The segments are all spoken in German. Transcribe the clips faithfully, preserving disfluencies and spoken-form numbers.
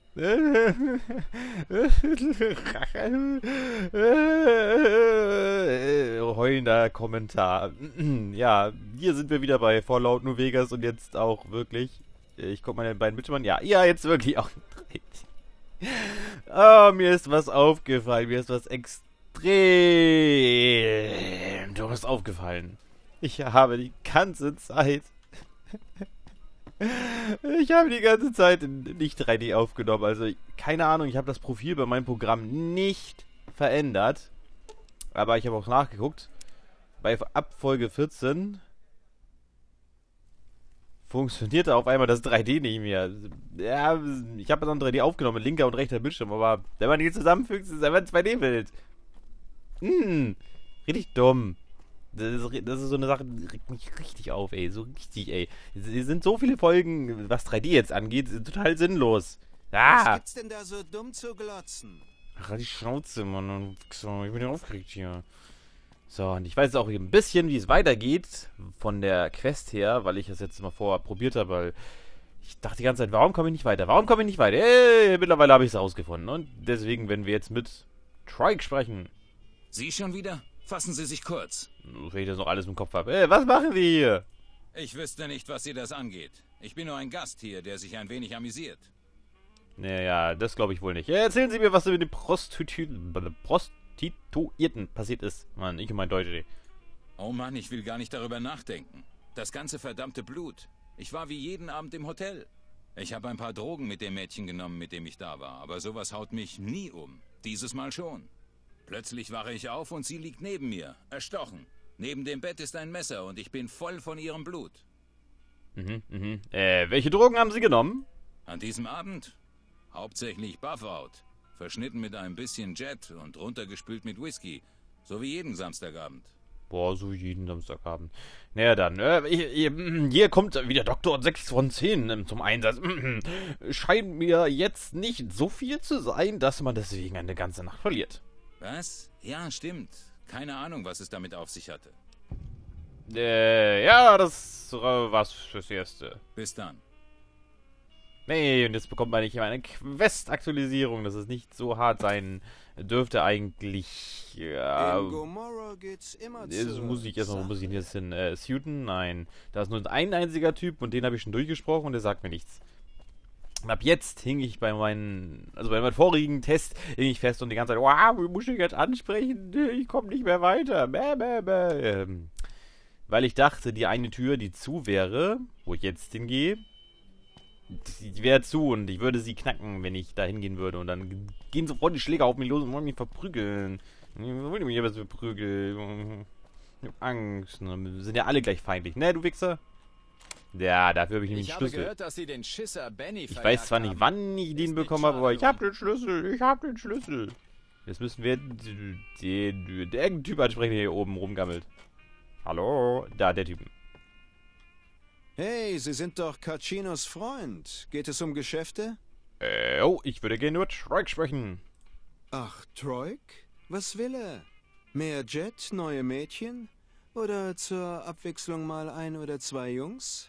Heulender Kommentar. Ja, hier sind wir wieder bei Fallout New Vegas und jetzt auch wirklich. Ich guck mal den beiden Bildschirmen an. Ja, ja, jetzt wirklich auch. Oh, mir ist was aufgefallen. Mir ist was extrem dummes aufgefallen. Ich habe die ganze Zeit. Ich habe die ganze Zeit nicht drei D aufgenommen. Also, keine Ahnung, ich habe das Profil bei meinem Programm nicht verändert. Aber ich habe auch nachgeguckt. Bei Abfolge vierzehn funktionierte auf einmal das drei D nicht mehr. Ja, ich habe dann drei D aufgenommen mit linker und rechter Bildschirm, aber wenn man die zusammenfügt, ist es einfach ein zwei D-Bild. Hm, richtig dumm. Das ist, das ist so eine Sache, die regt mich richtig auf, ey. So richtig, ey. Es sind so viele Folgen, was drei D jetzt angeht, total sinnlos. Ah. Was gibt's denn da so dumm zu glotzen? Ach, die Schnauze, Mann. So, ich bin ja aufgeregt hier. So, und ich weiß auch ein bisschen, wie es weitergeht von der Quest her, weil ich das jetzt mal vorher probiert habe, weil ich dachte die ganze Zeit, warum komme ich nicht weiter? Warum komme ich nicht weiter? Hey, mittlerweile habe ich es rausgefunden. Und deswegen, wenn wir jetzt mit Trike sprechen. Sie schon wieder? Fassen Sie sich kurz. Wenn ich das noch alles im Kopf habe. Hey, was machen wir hier? Ich wüsste nicht, was Sie das angeht. Ich bin nur ein Gast hier, der sich ein wenig amüsiert. Naja, das glaube ich wohl nicht. Erzählen Sie mir, was mit den Prostitu Prostituierten passiert ist. Mann, ich und mein Deutsch. Ey. Oh Mann, ich will gar nicht darüber nachdenken. Das ganze verdammte Blut. Ich war wie jeden Abend im Hotel. Ich habe ein paar Drogen mit dem Mädchen genommen, mit dem ich da war. Aber sowas haut mich nie um. Dieses Mal schon. Plötzlich wache ich auf und sie liegt neben mir, erstochen. Neben dem Bett ist ein Messer und ich bin voll von ihrem Blut. Mhm, mhm. Äh, welche Drogen haben Sie genommen? An diesem Abend? Hauptsächlich Buffout. Verschnitten mit ein bisschen Jet und runtergespült mit Whisky. So wie jeden Samstagabend. Boah, so jeden Samstagabend. Naja, dann, äh, hier, hier kommt wieder Doktor sechs von zehn zum Einsatz. Scheint mir jetzt nicht so viel zu sein, dass man deswegen eine ganze Nacht verliert. Was? Ja, stimmt. Keine Ahnung, was es damit auf sich hatte. Äh, ja, das äh, war's fürs Erste. Bis dann. Nee, und jetzt bekommt man nicht immer eine Quest-Aktualisierung, dass es nicht so hart sein dürfte eigentlich. Ja, In Gomorrah geht's immer jetzt zur muss ich erstmal, wo muss ich Sache. jetzt hin? Äh, Suiten? Nein. Da ist nur ein einziger Typ und den habe ich schon durchgesprochen und der sagt mir nichts. Und ab jetzt hing ich bei meinen, also bei meinem vorigen Test, hing ich fest und die ganze Zeit, wow, wie muss ich jetzt ansprechen? Ich komme nicht mehr weiter. Bäh, bäh, bäh. Ähm, weil ich dachte, die eine Tür, die zu wäre, wo ich jetzt hingehe, die wäre zu und ich würde sie knacken, wenn ich da hingehen würde. Und dann gehen sofort die Schläger auf mich los und wollen mich verprügeln. Ich will mich aber verprügeln. Ich hab Angst. Wir sind ja alle gleich feindlich, ne, du Wichser? Ja, dafür habe ich nämlich Ich einen habe Schlüssel. gehört, dass Sie den Schisser Benny Ich weiß zwar nicht, wann ich den bekommen habe, aber ich habe den Schlüssel. Ich habe den Schlüssel. Jetzt müssen wir den, den, den Typ ansprechen, der hier oben rumgammelt. Hallo? Da, der Typ. Hey, Sie sind doch Cacinos Freund. Geht es um Geschäfte? Äh, oh, ich würde gerne mit Trike sprechen. Ach, Troik? Was will er? Mehr Jet, neue Mädchen? Oder zur Abwechslung mal ein oder zwei Jungs?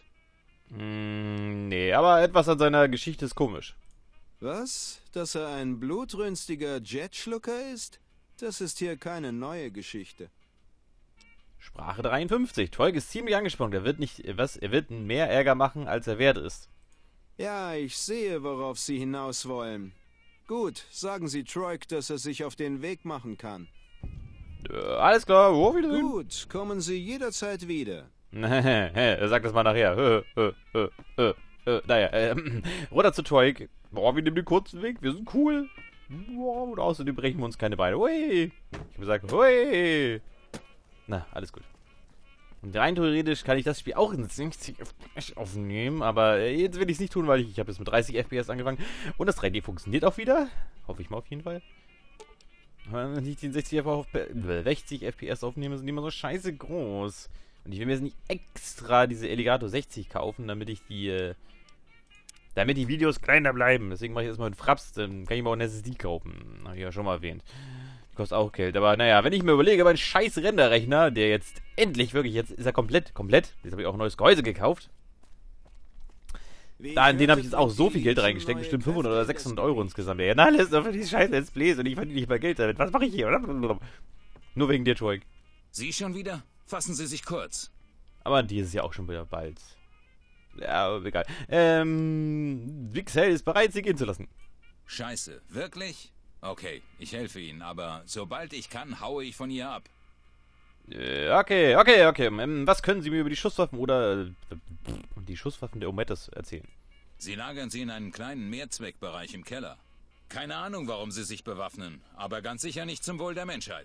Hm, nee, aber etwas an seiner Geschichte ist komisch. Was? Dass er ein blutrünstiger Jetschlucker ist? Das ist hier keine neue Geschichte. Sprache dreiundfünfzig. Trike ist ziemlich angespannt. Er wird nicht, was, er wird mehr Ärger machen, als er wert ist. Ja, ich sehe, worauf Sie hinaus wollen. Gut, sagen Sie Troik, dass er sich auf den Weg machen kann. Äh, alles klar, wo Wiedersehen? Gut, kommen Sie jederzeit wieder. Er sagt das mal nachher. Äh, äh, äh, äh, äh, naja, äh, runter zu Trike. Boah, wir nehmen den kurzen Weg, wir sind cool. Boah, und außerdem brechen wir uns keine Beine. Hui. Ich habe gesagt, hui. Na, alles gut. Und rein theoretisch kann ich das Spiel auch in sechzig F P S aufnehmen, aber jetzt will ich es nicht tun, weil ich, ich habe jetzt mit dreißig F P S angefangen. Und das drei D funktioniert auch wieder. Hoffe ich mal auf jeden Fall. Wenn ich den sechzig F P S aufnehme, sind die immer so scheiße groß. Und ich will mir jetzt nicht extra diese Elgato sechzig kaufen, damit ich die, äh, damit die Videos kleiner bleiben. Deswegen mache ich erstmal einen Fraps, dann kann ich mir auch einen S S D kaufen. Habe ich ja schon mal erwähnt. Die kostet auch Geld. Aber naja, wenn ich mir überlege, mein scheiß Renderrechner, der jetzt endlich wirklich, jetzt ist er komplett, komplett. Jetzt habe ich auch ein neues Gehäuse gekauft. Wie Da, in den habe ich hörte, jetzt auch so bringen viel Geld die reingesteckt, neue bestimmt fünfhundert Kräfte oder in das sechshundert Euro Gebiet? insgesamt. Ja, na, alles nur für die scheiß Let's Plays und ich verdiene nicht mal Geld damit. Was mache ich hier? Nur wegen dir, Troik. Sie schon wieder? Fassen Sie sich kurz. Aber dieses Jahr auch schon wieder bald. Ja, aber egal. Ähm, Vixel ist bereit, sie gehen zu lassen. Scheiße, wirklich? Okay, ich helfe Ihnen, aber sobald ich kann, haue ich von ihr ab. Äh, okay, okay, okay. Ähm, was können Sie mir über die Schusswaffen oder äh, die Schusswaffen der Omettes erzählen? Sie lagern sie in einen kleinen Mehrzweckbereich im Keller. Keine Ahnung, warum sie sich bewaffnen, aber ganz sicher nicht zum Wohl der Menschheit.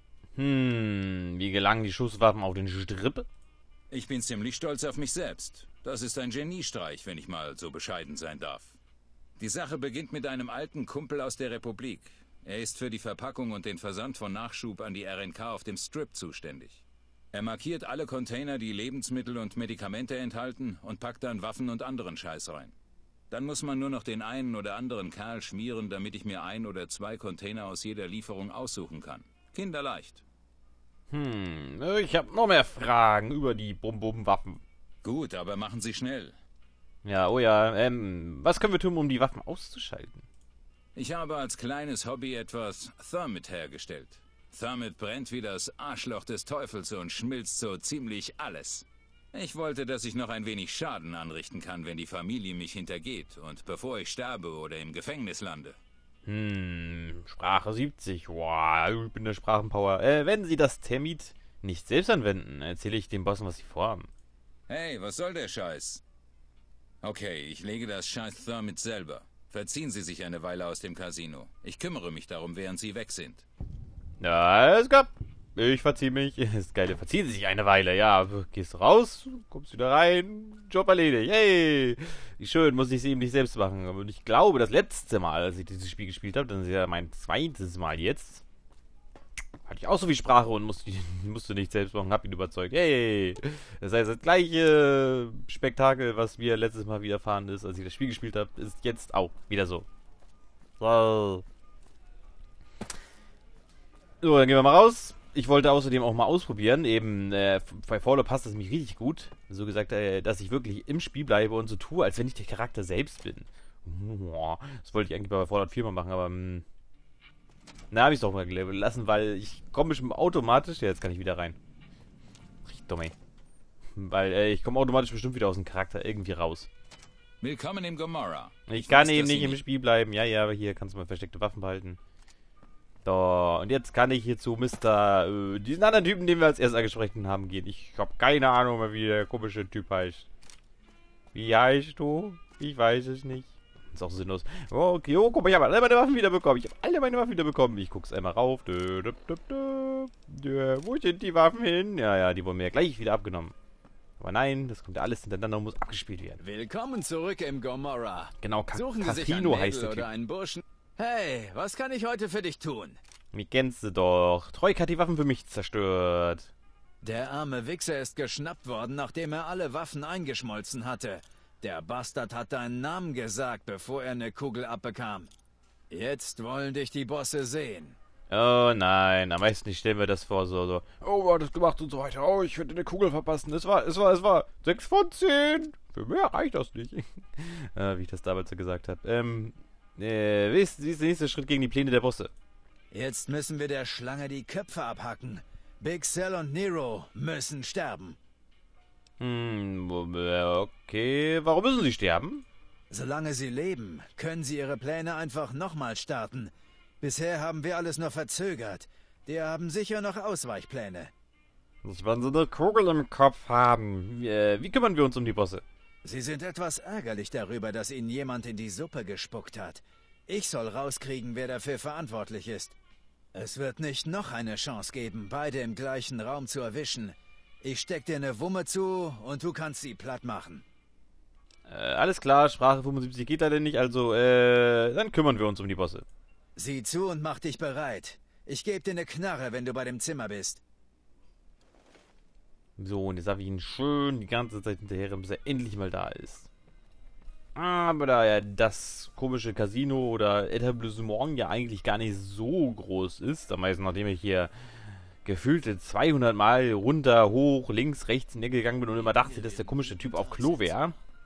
Hm, wie gelangen die Schusswaffen auf den Strippe? Ich bin ziemlich stolz auf mich selbst. Das ist ein Geniestreich, wenn ich mal so bescheiden sein darf. Die Sache beginnt mit einem alten Kumpel aus der Republik. Er ist für die Verpackung und den Versand von Nachschub an die R N K auf dem Strip zuständig. Er markiert alle Container, die Lebensmittel und Medikamente enthalten und packt dann Waffen und anderen Scheiß rein. Dann muss man nur noch den einen oder anderen Kerl schmieren, damit ich mir ein oder zwei Container aus jeder Lieferung aussuchen kann. Kinderleicht. Hm, ich habe noch mehr Fragen über die Bum-Bum-Waffen. Gut, aber machen Sie schnell. Ja, oh ja, ähm, was können wir tun, um die Waffen auszuschalten? Ich habe als kleines Hobby etwas Thermit hergestellt. Thermit brennt wie das Arschloch des Teufels und schmilzt so ziemlich alles. Ich wollte, dass ich noch ein wenig Schaden anrichten kann, wenn die Familie mich hintergeht und bevor ich sterbe oder im Gefängnis lande. Hm, Sprache siebzig. Wow, ich bin der Sprachenpower. Äh, wenn Sie das Thermit nicht selbst anwenden, erzähle ich den Bossen, was Sie vorhaben. Hey, was soll der Scheiß? Okay, ich lege das scheiß Thermit selber. Verziehen Sie sich eine Weile aus dem Casino. Ich kümmere mich darum, während Sie weg sind. Ja, es gab. Ich verziehe mich. Ist geil, verziehen Sie sich eine Weile. Ja, gehst raus, kommst wieder rein, Job erledigt. Hey, wie schön, muss ich es eben nicht selbst machen. Und ich glaube, das letzte Mal, als ich dieses Spiel gespielt habe, dann ist ja mein zweites Mal jetzt, hatte ich auch so viel Sprache und musste, musste nicht selbst machen, hab ihn überzeugt. Hey, das heißt, das gleiche Spektakel, was mir letztes Mal widerfahren ist, als ich das Spiel gespielt habe, ist jetzt auch wieder so. So. So, dann gehen wir mal raus. Ich wollte außerdem auch mal ausprobieren, eben, äh, bei Fallout passt das nämlich richtig gut. So gesagt, äh, dass ich wirklich im Spiel bleibe und so tue, als wenn ich der Charakter selbst bin. Das wollte ich eigentlich bei Fallout vier mal machen, aber, mh, na, hab ich's doch mal gelassen, weil ich komme bestimmt automatisch, ja, jetzt kann ich wieder rein. Richtig dumm, ey. Weil, äh, ich komme automatisch bestimmt wieder aus dem Charakter irgendwie raus. Willkommen im Gomorrah. Ich, Ich kann weiß, eben dass nicht Sie im nicht- Spiel bleiben. Ja, ja, aber hier kannst du mal versteckte Waffen behalten. So, und jetzt kann ich hier zu Mister Äh, diesen anderen Typen, den wir als erstes angesprochen haben, gehen. Ich habe keine Ahnung mehr, wie der komische Typ heißt. Wie heißt du? Ich weiß es nicht. Ist auch sinnlos. Oh, okay, oh, guck mal, ich habe alle meine Waffen wieder bekommen. Ich habe alle meine Waffen wieder bekommen. Ich guck's einmal rauf. Dö, dö, dö, dö. Dö, wo sind die Waffen hin? Ja, ja, die wurden mir ja gleich wieder abgenommen. Aber nein, das kommt ja alles hintereinander und muss abgespielt werden. Willkommen zurück im Gomorrah. Genau, Ka Suchen Sie sich ein Casino heißt Mädel der oder Typ. einen Burschen. Hey, was kann ich heute für dich tun? Mich kennst du doch. Troik hat die Waffen für mich zerstört. Der arme Wichser ist geschnappt worden, nachdem er alle Waffen eingeschmolzen hatte. Der Bastard hat deinen Namen gesagt, bevor er eine Kugel abbekam. Jetzt wollen dich die Bosse sehen. Oh nein, am meisten stellen wir das vor, so, so. Oh, war das gemacht und so weiter. Oh, ich könnte eine Kugel verpassen. Es war, es war, es war sechs von zehn. Für mehr reicht das nicht. äh, wie ich das damals so gesagt habe. Ähm, äh, wie ist, wie ist der nächste Schritt gegen die Pläne der Bosse? Jetzt müssen wir der Schlange die Köpfe abhacken. Big Cell und Nero müssen sterben. Hm, okay. Warum müssen sie sterben? Solange sie leben, können sie ihre Pläne einfach nochmal starten. Bisher haben wir alles nur verzögert. Die haben sicher noch Ausweichpläne. Nicht, wenn sie eine Kugel im Kopf haben. Äh, wie kümmern wir uns um die Bosse? Sie sind etwas ärgerlich darüber, dass ihnen jemand in die Suppe gespuckt hat. Ich soll rauskriegen, wer dafür verantwortlich ist. Es wird nicht noch eine Chance geben, beide im gleichen Raum zu erwischen. Ich steck dir eine Wumme zu und du kannst sie platt machen. Äh, alles klar, Sprache fünfundsiebzig geht leider nicht, also, äh, dann kümmern wir uns um die Bosse. Sieh zu und mach dich bereit. Ich geb dir eine Knarre, wenn du bei dem Zimmer bist. So, und jetzt habe ich ihn schön die ganze Zeit hinterher, bis er endlich mal da ist. Aber da ja das komische Casino oder Etablissement ja eigentlich gar nicht so groß ist, am meisten nachdem ich hier gefühlte zweihundert Mal runter, hoch, links, rechts in die Ecke gegangen bin und immer dachte, dass der komische Typ auf Klo wäre,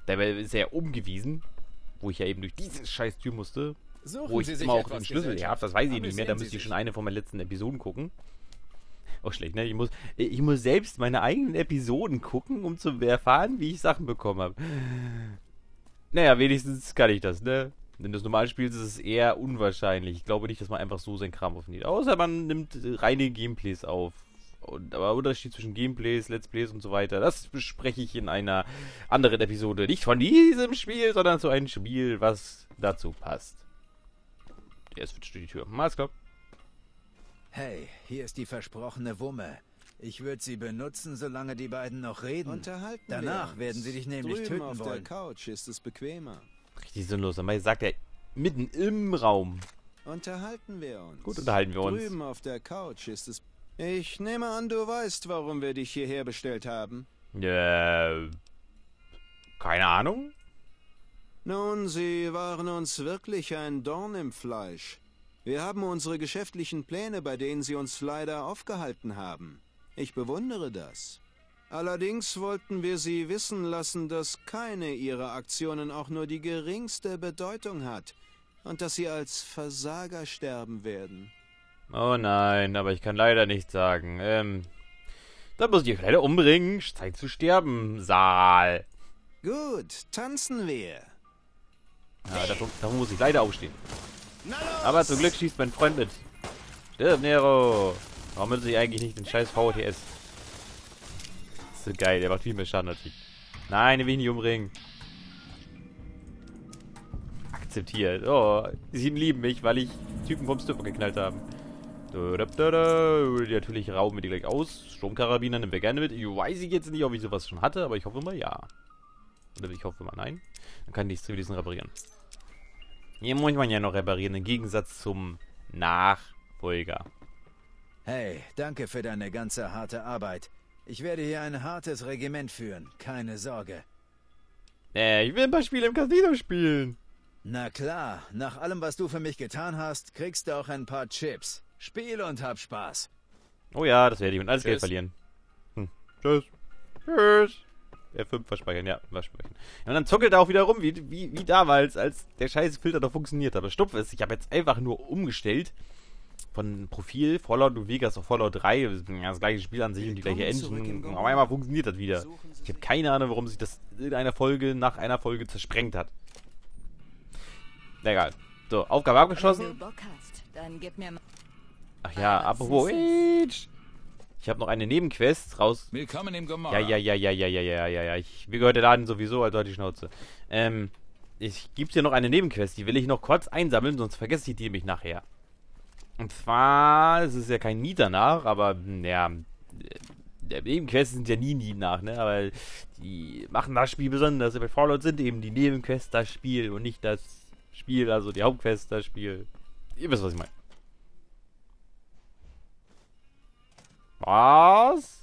Dabei ist er ja umgewiesen, wo ich ja eben durch diese scheiß Tür musste. Suchen Wo ich Sie sich immer auch etwas den Schlüssel Gesellschaft. habe, das weiß ich nicht mehr. Da Amüsieren müsste Sie ich schon sich. eine von meinen letzten Episoden gucken. Auch schlecht, ne? Ich muss, ich muss selbst meine eigenen Episoden gucken, um zu erfahren, wie ich Sachen bekommen habe. Naja, wenigstens kann ich das, ne? Wenn du das normal spielst, ist es eher unwahrscheinlich. Ich glaube nicht, dass man einfach so seinen Kram aufnimmt. Außer man nimmt reine Gameplays auf. Und, aber Unterschied zwischen Gameplays, Let's Plays und so weiter, das bespreche ich in einer anderen Episode. Nicht von diesem Spiel, sondern zu einem Spiel, was dazu passt. Der switcht durch die Tür. Alles klar. Hey, hier ist die versprochene Wumme. Ich würde sie benutzen, solange die beiden noch reden. Unterhalten Danach wir uns. werden sie dich nämlich Drüben töten auf der wollen. Couch ist es bequemer. Richtig sinnlos. Aber sagt er mitten im Raum. Unterhalten wir uns. Gut, unterhalten wir uns. Drüben auf der Couch ist es... Ich nehme an, du weißt, warum wir dich hierher bestellt haben. Äh, keine Ahnung. Nun, sie waren uns wirklich ein Dorn im Fleisch. Wir haben unsere geschäftlichen Pläne, bei denen sie uns leider aufgehalten haben. Ich bewundere das. Allerdings wollten wir sie wissen lassen, dass keine ihrer Aktionen auch nur die geringste Bedeutung hat und dass sie als Versager sterben werden. Oh nein, aber ich kann leider nichts sagen. Ähm, da muss ich euch leider umbringen. Zeit zu sterben, Saal. Gut, tanzen wir. Ja, davon, davon muss ich leider aufstehen. Aber zum Glück schießt mein Freund mit. Stirb, Nero. Warum nutze ich eigentlich nicht den scheiß V T S? Das ist so geil, der macht viel mehr Schaden als ich. Nein, den will ich nicht umbringen. Akzeptiert. Oh, sie lieben mich, weil ich Typen vom Stüpper geknallt haben. Da, da, da, da. Natürlich rauben wir die gleich aus. Stromkarabiner nehmen wir gerne mit. Ich weiß ich jetzt nicht, ob ich sowas schon hatte, aber ich hoffe mal ja. Oder ich hoffe mal nein. Dann kann ich Zivilisten reparieren. Hier muss man ja noch reparieren, im Gegensatz zum Nachfolger. Hey, danke für deine ganze harte Arbeit. Ich werde hier ein hartes Regiment führen, keine Sorge. Äh, ich will ein paar Spiele im Casino spielen. Na klar, nach allem, was du für mich getan hast, kriegst du auch ein paar Chips. Spiel und hab Spaß. Oh ja, das werde ich und alles Geld Tschüss. verlieren. Hm. Tschüss. Tschüss. F fünf verspeichern, ja, verspeichern. Und dann zuckelt er auch wieder rum, wie, wie, wie damals, als der scheiß Filter noch funktioniert hat. Aber stumpf ist, ich habe jetzt einfach nur umgestellt von Profil Fallout New Vegas auf Fallout drei. Das ist das gleiche Spiel an sich und die gleiche Willkommen zurück im Engine. Gehirn. Auf einmal funktioniert das wieder. Suchen Sie Ich habe sich- keine Ahnung, warum sich das in einer Folge nach einer Folge zersprengt hat. Egal. So, Aufgabe Wenn abgeschlossen. du Bock hast, dann gib mir mal... Ach ja, apropos. Ich habe noch eine Nebenquest raus. Willkommen im Gomorra. Ja, ja, ja, ja, ja, ja, ja, ja, ja. Ich, mir gehört der Laden sowieso, also die Schnauze. Ähm, ich gibt's hier noch eine Nebenquest, die will ich noch kurz einsammeln, sonst vergesse ich die nämlich nachher. Und zwar, es ist ja kein Need danach, aber, ja, äh, Nebenquests sind ja nie Need nach, ne, aber die machen das Spiel besonders. Bei Fallout sind eben die Nebenquests das Spiel und nicht das Spiel, also die Hauptquest das Spiel. Ihr wisst, was ich meine. Was?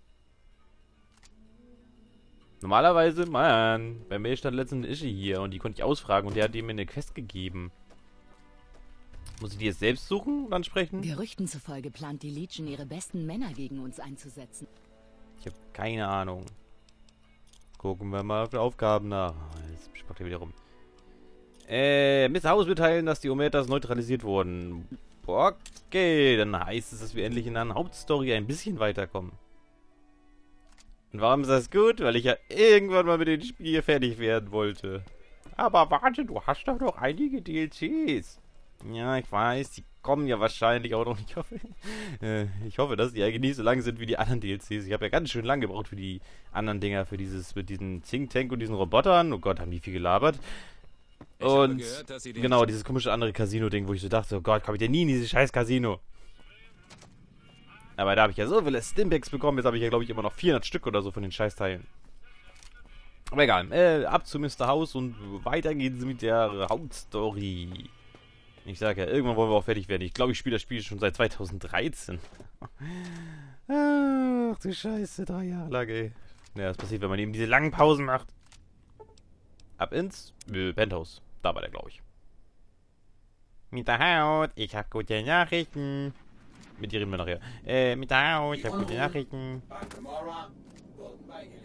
Normalerweise, Mann, bei mir stand letztens ein Ischi hier und die konnte ich ausfragen und der hat mir eine Quest gegeben. Muss ich die jetzt selbst suchen und ansprechen? Gerüchten zufolge plant die Legion ihre besten Männer gegen uns einzusetzen. Ich habe keine Ahnung. Gucken wir mal auf die Aufgaben nach. Jetzt spackt er wieder rum. Äh, Mister Haus mitteilen, dass die Ometas neutralisiert wurden. Okay, dann heißt es, dass wir endlich in einer Hauptstory ein bisschen weiterkommen. Und warum ist das gut? Weil ich ja irgendwann mal mit dem Spiel fertig werden wollte. Aber warte, du hast doch noch einige D L Cs. Ja, ich weiß, die kommen ja wahrscheinlich auch noch nicht. Ich hoffe, äh, ich hoffe, dass die eigentlich nicht so lang sind wie die anderen D L Cs. Ich habe ja ganz schön lang gebraucht für die anderen Dinger, für dieses, mit diesen Think Tank und diesen Robotern. Oh Gott, haben die viel gelabert. Ich habe Und gehört, dass Sie den genau, dieses komische andere Casino-Ding, wo ich so dachte, oh Gott, komme ich denn nie in dieses scheiß Casino. Aber da habe ich ja so viele Stimpaks bekommen, jetzt habe ich ja, glaube ich, immer noch vierhundert Stück oder so von den Scheißteilen. Aber egal, äh, ab zu Mister House und weiter geht's mit der Hauptstory. Ich sage ja, irgendwann wollen wir auch fertig werden. Ich glaube, ich spiele das Spiel schon seit zweitausenddreizehn. Ach du Scheiße, drei Jahre lang, ey. Ja, das passiert, wenn man eben diese langen Pausen macht. Ab ins äh, Penthouse. Da war der, glaube ich. Mister Haut, ich habe gute Nachrichten. Mit dir reden wir nachher. Äh, Mister Haut, ich habe gute Nachrichten. Bei Gomorra wurden beigelegt.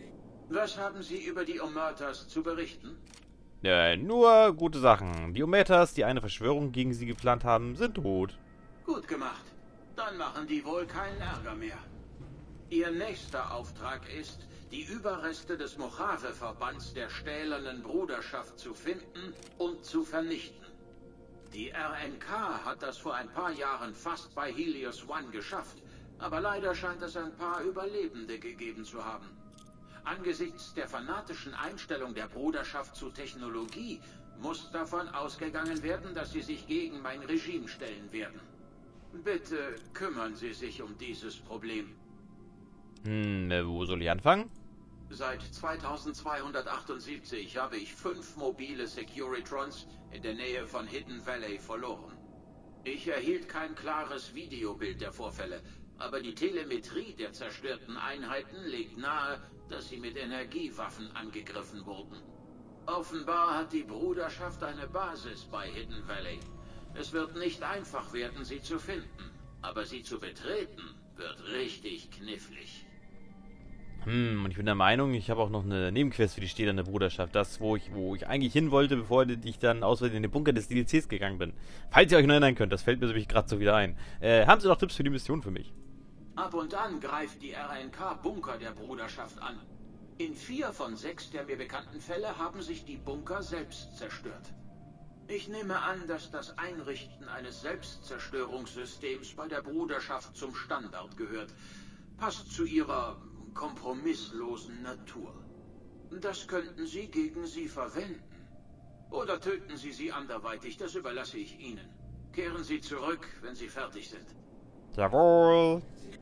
Was haben Sie über die Omertas zu berichten? Äh, nur gute Sachen. Die Omertas, die eine Verschwörung gegen sie geplant haben, sind tot. Gut gemacht. Dann machen die wohl keinen Ärger mehr. Ihr nächster Auftrag ist, die Überreste des Mojave-Verbands der stählernen Bruderschaft zu finden und zu vernichten. Die R N K hat das vor ein paar Jahren fast bei Helios One geschafft, aber leider scheint es ein paar Überlebende gegeben zu haben. Angesichts der fanatischen Einstellung der Bruderschaft zu Technologie muss davon ausgegangen werden, dass sie sich gegen mein Regime stellen werden. Bitte kümmern Sie sich um dieses Problem. Hm, äh, wo soll ich anfangen? Seit zweitausendzweihundertachtundsiebzig habe ich fünf mobile Securitrons in der Nähe von Hidden Valley verloren. Ich erhielt kein klares Videobild der Vorfälle, aber die Telemetrie der zerstörten Einheiten legt nahe, dass sie mit Energiewaffen angegriffen wurden. Offenbar hat die Bruderschaft eine Basis bei Hidden Valley. Es wird nicht einfach werden, sie zu finden, aber sie zu betreten wird richtig knifflig. Hm, und ich bin der Meinung, ich habe auch noch eine Nebenquest für die stählerne Bruderschaft. Das, wo ich, wo ich eigentlich hin wollte, bevor ich dann aus Versehen in den Bunker des D L Cs gegangen bin. Falls ihr euch noch erinnern könnt, das fällt mir nämlich gerade so wieder ein. Äh, haben Sie noch Tipps für die Mission für mich? Ab und an greift die R N K Bunker der Bruderschaft an. In vier von sechs der mir bekannten Fälle haben sich die Bunker selbst zerstört. Ich nehme an, dass das Einrichten eines Selbstzerstörungssystems bei der Bruderschaft zum Standard gehört. Passt zu ihrer kompromisslosen Natur. Das könnten Sie gegen sie verwenden. Oder töten Sie sie anderweitig, das überlasse ich Ihnen. Kehren Sie zurück, wenn Sie fertig sind. Jawohl.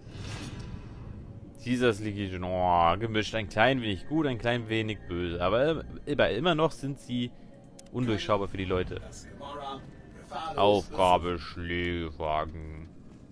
Caesars Legion, oh, gemischt, ein klein wenig gut, ein klein wenig böse. Aber immer, immer noch sind sie undurchschaubar für die Leute. Aufgabe Schlägewagen.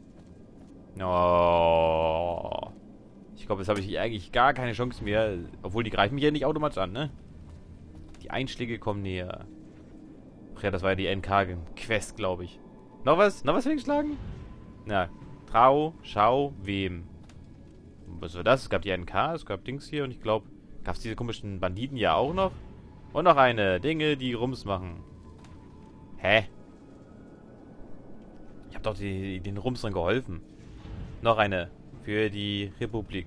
Oh. Ich glaube, jetzt habe ich eigentlich gar keine Chance mehr. Obwohl, die greifen mich ja nicht automatisch an, ne? Die Einschläge kommen näher. Ach ja, das war ja die N K-Quest, glaube ich. Noch was? Noch was weggeschlagen? Na, trau, schau, wem. Was war das? Es gab die N K, es gab Dings hier und ich glaube, gab es diese komischen Banditen ja auch noch? Und noch eine. Dinge, die Rums machen. Hä? Ich habe doch die, den Rums dran geholfen. Noch eine. Für die Republik.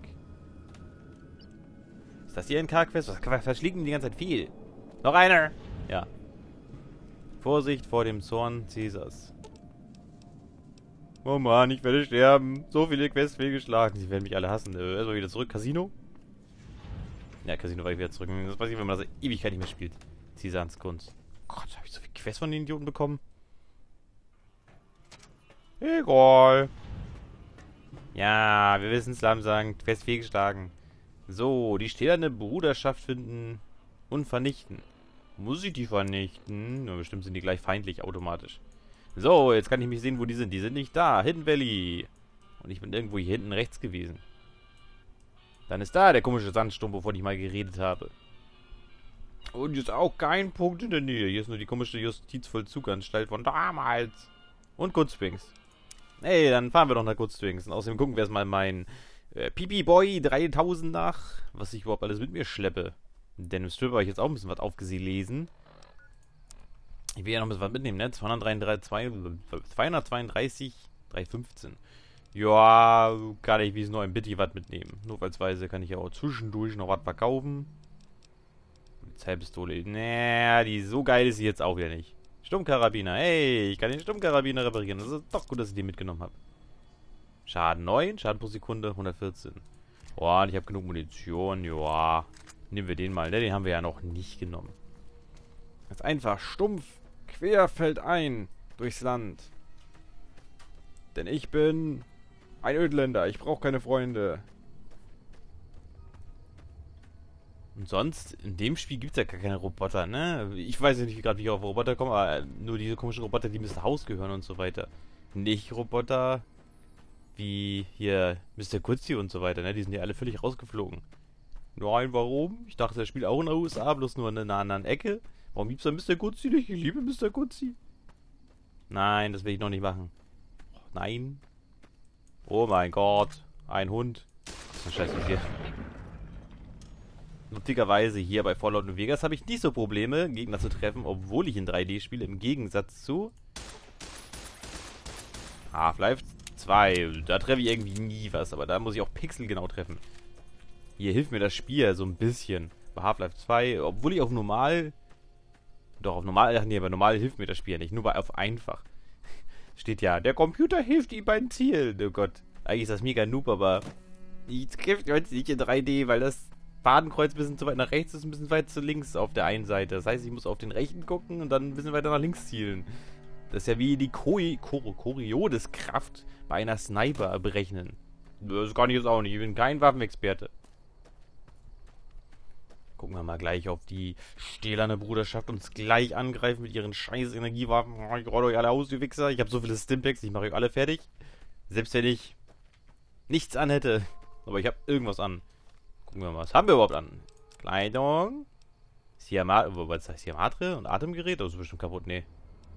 Ist das die N K-Quest? Was verschlägt denn die ganze Zeit viel? Noch einer! Ja. Vorsicht vor dem Zorn Caesars. Oh Mann, ich werde sterben. So viele Quests fehlgeschlagen. Sie werden mich alle hassen. Äh, erstmal wieder zurück. Casino? Ja, Casino war ich wieder zurück. Das passiert, wenn man das Ewigkeit nicht mehr spielt. Caesars Kunst. Gott, habe ich so viele Quests von den Idioten bekommen? Egal. Ja, wir wissen es langsam. Quest fehlgeschlagen. So, die stählerne Bruderschaft finden und vernichten. Muss ich die vernichten? Na, bestimmt sind die gleich feindlich automatisch. So, jetzt kann ich mich sehen, wo die sind. Die sind nicht da. Hidden Valley. Und ich bin irgendwo hier hinten rechts gewesen. Dann ist da der komische Sandsturm, wovon ich mal geredet habe. Und hier ist auch kein Punkt in der Nähe. Hier ist nur die komische Justizvollzuganstalt von damals. Und Goodswings. Ey, dann fahren wir doch nach Goodswings. Und außerdem gucken wir erstmal meinen äh, Pipi Boy dreitausend nach. Was ich überhaupt alles mit mir schleppe. Denn im Strip habe ich jetzt auch ein bisschen was aufgelesen. Ich will ja noch ein bisschen was mitnehmen, ne? zweihundertzweiunddreißig, dreihundertfünfzehn. Ja, kann ich wie es nur ein Bitty was mitnehmen. Notfallsweise kann ich ja auch zwischendurch noch was verkaufen. Polizeipistole. Naja, die so geil ist sie jetzt auch wieder nicht. Stummkarabiner. Hey, ich kann den Stummkarabiner reparieren. Das ist doch gut, dass ich den mitgenommen habe. Schaden neun, Schaden pro Sekunde hundertvierzehn. Boah, und ich habe genug Munition. Joa. Nehmen wir den mal. Ne? Den haben wir ja noch nicht genommen. Jetzt einfach stumpf querfeldein durchs Land. Denn ich bin ein Ödländer. Ich brauche keine Freunde. Und sonst, in dem Spiel gibt es ja gar keine Roboter, ne? Ich weiß ja nicht gerade, wie ich auf Roboter komme, aber nur diese komischen Roboter, die Mister Haus gehören und so weiter. Nicht Roboter wie hier Mister Kutzi und so weiter, ne? Die sind ja alle völlig rausgeflogen. Nein, warum? Ich dachte, das Spiel auch in der U S A, bloß nur in einer anderen Ecke. Warum gibt's da Mister Kutzi nicht? Ich liebe Mister Kutzi. Nein, das will ich noch nicht machen. Oh, nein. Oh mein Gott. Ein Hund. Was ist denn Scheiße mit dir? Lustigerweise hier bei Fallout New Vegas habe ich nicht so Probleme, Gegner zu treffen, obwohl ich in drei D spiele, im Gegensatz zu Half-Life zwei. Da treffe ich irgendwie nie was, aber da muss ich auch Pixel genau treffen. Hier hilft mir das Spiel so ein bisschen. Bei Half-Life zwei, obwohl ich auf normal... Doch, auf normal... Ach nee, bei normal hilft mir das Spiel ja nicht, nur bei auf einfach. Steht ja, der Computer hilft ihm beim Ziel. Oh Gott, eigentlich ist das mega noob, aber... Ich treffe jetzt nicht in drei D, weil das Fadenkreuz ein bisschen zu weit nach rechts ist, ein bisschen weit zu links auf der einen Seite. Das heißt, ich muss auf den rechten gucken und dann ein bisschen weiter nach links zielen. Das ist ja wie die Corioliskraft bei einer Sniper berechnen. Das kann ich jetzt auch nicht. Ich bin kein Waffenexperte. Gucken wir mal gleich, ob die stählerne Bruderschaft uns gleich angreift mit ihren scheiß Energiewaffen. Ich roll euch alle aus, die Wichser. Ich habe so viele Stimpaks, ich mache euch alle fertig. Selbst wenn ich nichts anhätte. Aber ich habe irgendwas an. Gucken wir mal, was haben wir überhaupt an? Kleidung. Siamatre, was heißt Siamatre und Atemgerät? Das ist bestimmt kaputt, nee.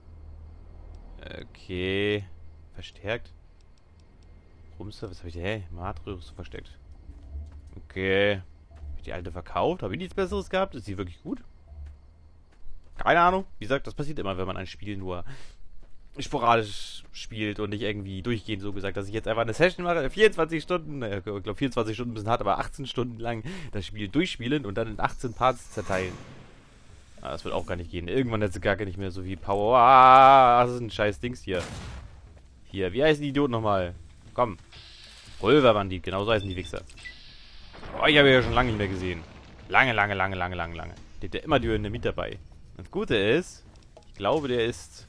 Okay. Verstärkt. Rumster, was habe ich denn? Hey, Matre ist versteckt. Okay. Habe ich die alte verkauft? Habe ich nichts Besseres gehabt? Ist die wirklich gut? Keine Ahnung. Wie gesagt, das passiert immer, wenn man ein Spiel nur sporadisch spielt und nicht irgendwie durchgehend so gesagt, dass ich jetzt einfach eine Session mache, vierundzwanzig Stunden, äh, ich glaube vierundzwanzig Stunden ein bisschen hart, aber achtzehn Stunden lang das Spiel durchspielen und dann in achtzehn Parts zerteilen. Ah, das wird auch gar nicht gehen. Irgendwann hat sie gar nicht mehr so wie Power. Ah, das ist ein scheiß Dings hier. Hier, wie heißen die Idioten nochmal? Komm. Pulverbandit, genau so heißen die Wichser. Oh, ich habe ja schon lange nicht mehr gesehen. Lange, lange, lange, lange, lange, lange. Der hat ja immer Dynamit dabei. Das Gute ist, ich glaube, der ist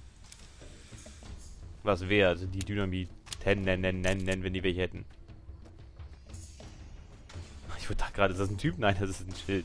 was wert, die Dynamit nennen, nennen, nennen, nennen, wenn die welche hätten. Ich dachte gerade, ist das ein Typ? Nein, das ist ein Schild.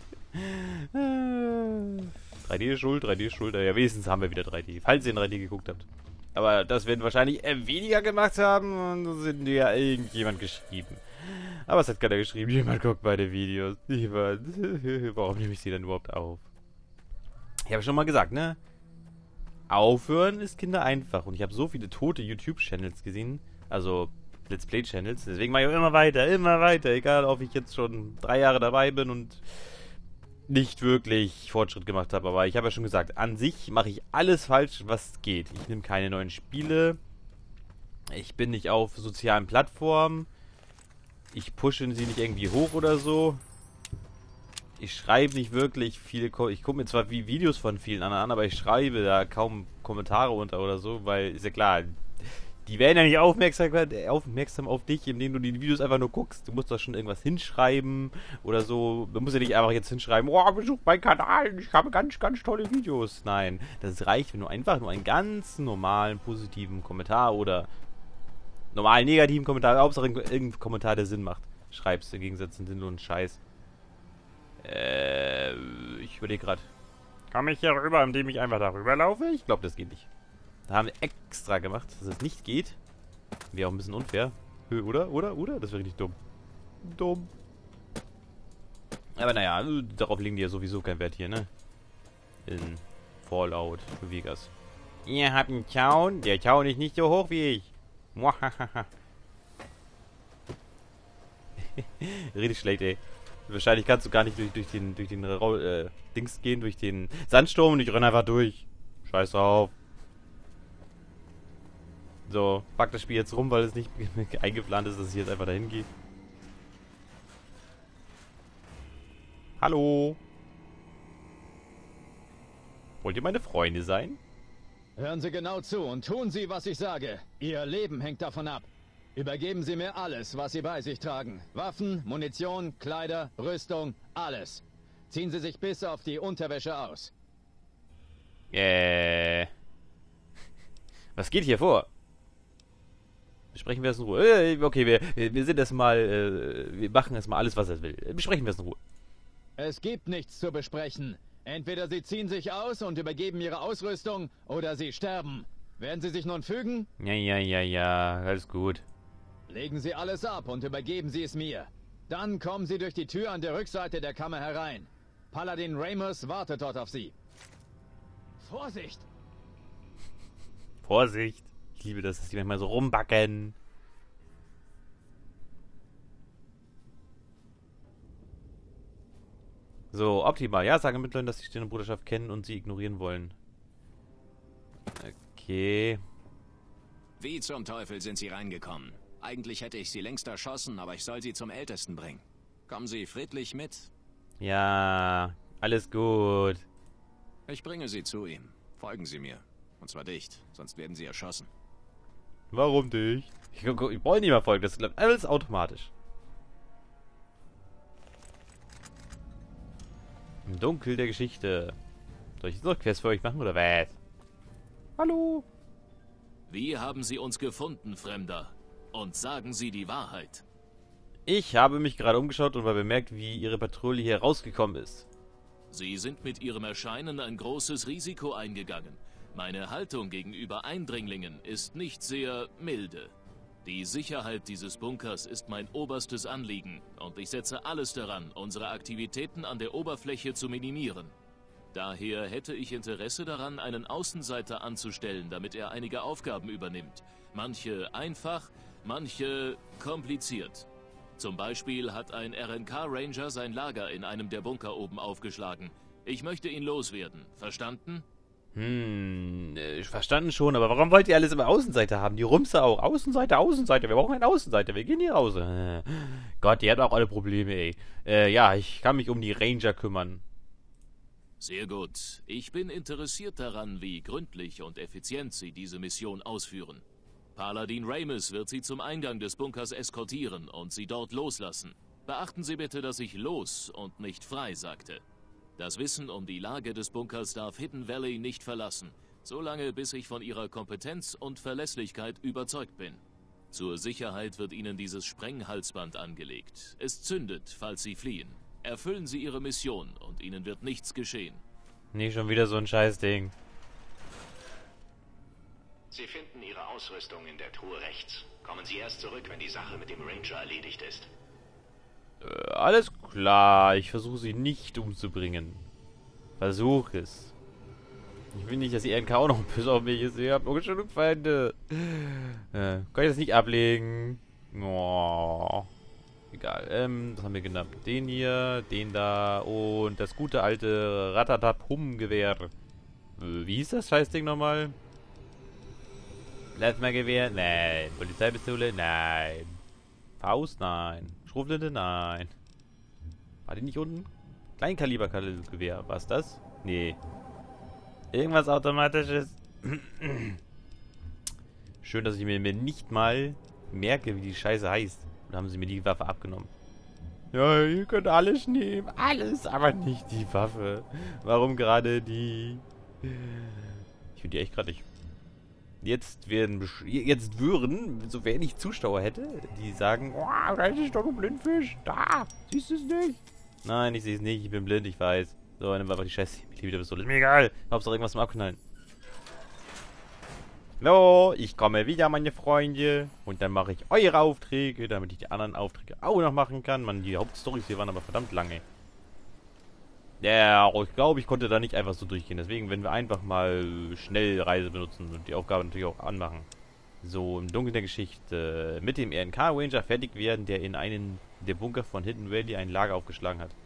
drei D ist schuld, drei D ist schuld. Ja, wenigstens haben wir wieder drei D, falls ihr in drei D geguckt habt. Aber das werden wahrscheinlich eher weniger gemacht haben und so sind ja irgendjemand geschrieben. Aber es hat keiner geschrieben, jemand guckt meine Videos. Niemand. Warum nehme ich sie dann überhaupt auf? Ich habe schon mal gesagt, ne? Aufhören ist Kinder einfach. Und ich habe so viele tote YouTube-Channels gesehen. Also Let's Play-Channels. Deswegen mache ich auch immer weiter, immer weiter. Egal, ob ich jetzt schon drei Jahre dabei bin und nicht wirklich Fortschritt gemacht habe. Aber ich habe ja schon gesagt, an sich mache ich alles falsch, was geht. Ich nehme keine neuen Spiele. Ich bin nicht auf sozialen Plattformen. Ich pushe sie nicht irgendwie hoch oder so. Ich schreibe nicht wirklich viele... Ko ich gucke mir zwar wie Videos von vielen anderen an, aber ich schreibe da kaum Kommentare unter oder so, weil, ist ja klar, die werden ja nicht aufmerksam, aufmerksam auf dich, indem du die Videos einfach nur guckst. Du musst da schon irgendwas hinschreiben oder so. Du musst ja nicht einfach jetzt hinschreiben, oh, besuch meinen Kanal, ich habe ganz, ganz tolle Videos. Nein, das reicht, wenn du einfach nur einen ganz normalen, positiven Kommentar oder normalen, negativen Kommentar, Hauptsache irgendein Kommentar, der Sinn macht, schreibst, im Gegensatz zu sinnlosen Scheiß. Äh, ich überlege gerade. Komme ich hier rüber, indem ich einfach darüber laufe? Ich glaube, das geht nicht. Da haben wir extra gemacht, dass es nicht geht. Wäre auch ein bisschen unfair. Oder? Oder? Oder? Das wäre richtig dumm. Dumm. Aber naja, darauf legen die ja sowieso keinen Wert hier, ne? In Fallout New Vegas. Ihr habt einen Zaun. Der Zaun ist nicht so hoch wie ich. Muahaha. Richtig schlecht, ey. Wahrscheinlich kannst du gar nicht durch, durch den, durch den äh, Dings gehen, durch den Sandsturm und ich renne einfach durch. Scheiß drauf. So, pack das Spiel jetzt rum, weil es nicht eingeplant ist, dass ich jetzt einfach dahin gehe. Hallo? Wollt ihr meine Freunde sein? Hören Sie genau zu und tun Sie, was ich sage. Ihr Leben hängt davon ab. Übergeben Sie mir alles, was Sie bei sich tragen. Waffen, Munition, Kleider, Rüstung, alles. Ziehen Sie sich bis auf die Unterwäsche aus. Äh. Was geht hier vor? Besprechen wir es in Ruhe. Äh, okay, wir, wir sind erstmal, äh, wir machen erstmal alles, was er will. Besprechen wir es in Ruhe. Es gibt nichts zu besprechen. Entweder Sie ziehen sich aus und übergeben Ihre Ausrüstung, oder Sie sterben. Werden Sie sich nun fügen? Ja, ja, ja, ja, alles gut. Legen Sie alles ab und übergeben Sie es mir. Dann kommen Sie durch die Tür an der Rückseite der Kammer herein. Paladin Ramos wartet dort auf Sie. Vorsicht! Vorsicht! Ich liebe das, dass die manchmal so rumbacken. So, optimal. Ja, sagen Mittleren, dass sie die Sternenbruderschaft kennen und sie ignorieren wollen. Okay. Wie zum Teufel sind Sie reingekommen? Eigentlich hätte ich Sie längst erschossen, aber ich soll Sie zum Ältesten bringen. Kommen Sie friedlich mit? Ja, alles gut. Ich bringe Sie zu ihm. Folgen Sie mir. Und zwar dicht, sonst werden Sie erschossen. Warum nicht? Ich, ich, ich brauche nicht mehr folgen, das läuft alles automatisch. Im Dunkel der Geschichte. Soll ich jetzt noch Quest für euch machen, oder was? Hallo? Wie haben Sie uns gefunden, Fremder? Und sagen Sie die Wahrheit. Ich habe mich gerade umgeschaut und mal bemerkt, wie Ihre Patrouille hier rausgekommen ist. Sie sind mit Ihrem Erscheinen ein großes Risiko eingegangen. Meine Haltung gegenüber Eindringlingen ist nicht sehr milde. Die Sicherheit dieses Bunkers ist mein oberstes Anliegen und ich setze alles daran, unsere Aktivitäten an der Oberfläche zu minimieren. Daher hätte ich Interesse daran, einen Außenseiter anzustellen, damit er einige Aufgaben übernimmt. Manche einfach, manche kompliziert. Zum Beispiel hat ein R N K-Ranger sein Lager in einem der Bunker oben aufgeschlagen. Ich möchte ihn loswerden. Verstanden? Hm, äh, verstanden schon, aber warum wollt ihr alles immer Außenseiter haben? Die Rumse auch. Außenseiter, Außenseiter. Wir brauchen einen Außenseiter. Wir gehen hier raus. Äh, Gott, die hat auch alle Probleme, ey. Äh, ja, ich kann mich um die Ranger kümmern. Sehr gut. Ich bin interessiert daran, wie gründlich und effizient Sie diese Mission ausführen. Paladin Ramus wird Sie zum Eingang des Bunkers eskortieren und Sie dort loslassen. Beachten Sie bitte, dass ich los und nicht frei sagte. Das Wissen um die Lage des Bunkers darf Hidden Valley nicht verlassen, solange bis ich von Ihrer Kompetenz und Verlässlichkeit überzeugt bin. Zur Sicherheit wird Ihnen dieses Sprenghalsband angelegt. Es zündet, falls Sie fliehen. Erfüllen Sie Ihre Mission und Ihnen wird nichts geschehen. Nicht schon wieder so ein Scheißding. Sie finden Ihre Ausrüstung in der Truhe rechts. Kommen Sie erst zurück, wenn die Sache mit dem Ranger erledigt ist. Äh, alles klar. Ich versuche sie nicht umzubringen. Versuch es. Ich will nicht, dass die R N K auch noch böse auf mich ist. Ihr habt noch genug Feinde. Äh, kann ich das nicht ablegen? Oh. Egal. Ähm, was haben wir genannt? Den hier, den da und das gute alte Ratatap-Hum-Gewehr. Äh, wie hieß das Scheißding nochmal? Plasmagewehr? Nein. Polizeipistole? Nein. Faust? Nein. Schrotflinte? Nein. War die nicht unten? Kleinkalibergewehr. Was das? Nee. Irgendwas Automatisches. Schön, dass ich mir nicht mal merke, wie die Scheiße heißt. Oder haben sie mir die Waffe abgenommen? Ja, ihr könnt alles nehmen. Alles, aber nicht die Waffe. Warum gerade die? Ich finde die echt gerade nicht. Jetzt werden, jetzt würden, sofern ich Zuschauer hätte, die sagen, oh, da ist doch ein Blindfisch. Da, siehst du es nicht? Nein, ich sehe es nicht, ich bin blind, ich weiß. So, dann war einfach die Scheiße mit wieder Pistole. Ist mir egal. Hauptsache irgendwas zum Abknallen. So, ich komme wieder, meine Freunde. Und dann mache ich eure Aufträge, damit ich die anderen Aufträge auch noch machen kann. Man, die Hauptstorys hier waren aber verdammt lange. Ja, ich glaube, ich konnte da nicht einfach so durchgehen. Deswegen, wenn wir einfach mal schnell Reise benutzen und die Aufgabe natürlich auch anmachen. So, im Dunkeln der Geschichte mit dem R N K-Ranger fertig werden, der in einen der Bunker von Hidden Valley ein Lager aufgeschlagen hat.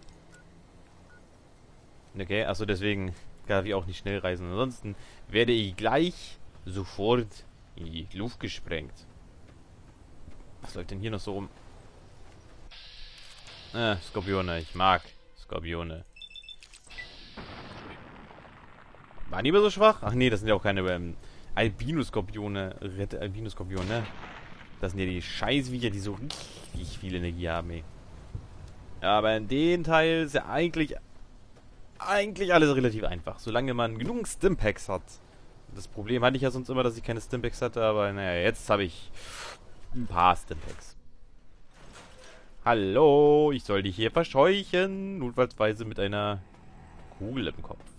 Okay, achso, deswegen darf ich auch nicht schnell reisen. Ansonsten werde ich gleich sofort in die Luft gesprengt. Was läuft denn hier noch so rum? Ah, Skorpione. Ich mag Skorpione. Waren die immer so schwach? Ach nee, das sind ja auch keine ähm, Albino-Skorpione. Albino-Skorpione. Das sind ja die Scheißviecher, die so richtig viel Energie haben, ey. Aber in dem Teil ist ja eigentlich eigentlich alles relativ einfach. Solange man genug Stimpaks hat. Das Problem hatte ich ja sonst immer, dass ich keine Stimpaks hatte, aber naja, jetzt habe ich ein paar Stimpaks. Hallo, ich soll dich hier verscheuchen. Notfallsweise mit einer Kugel im Kopf.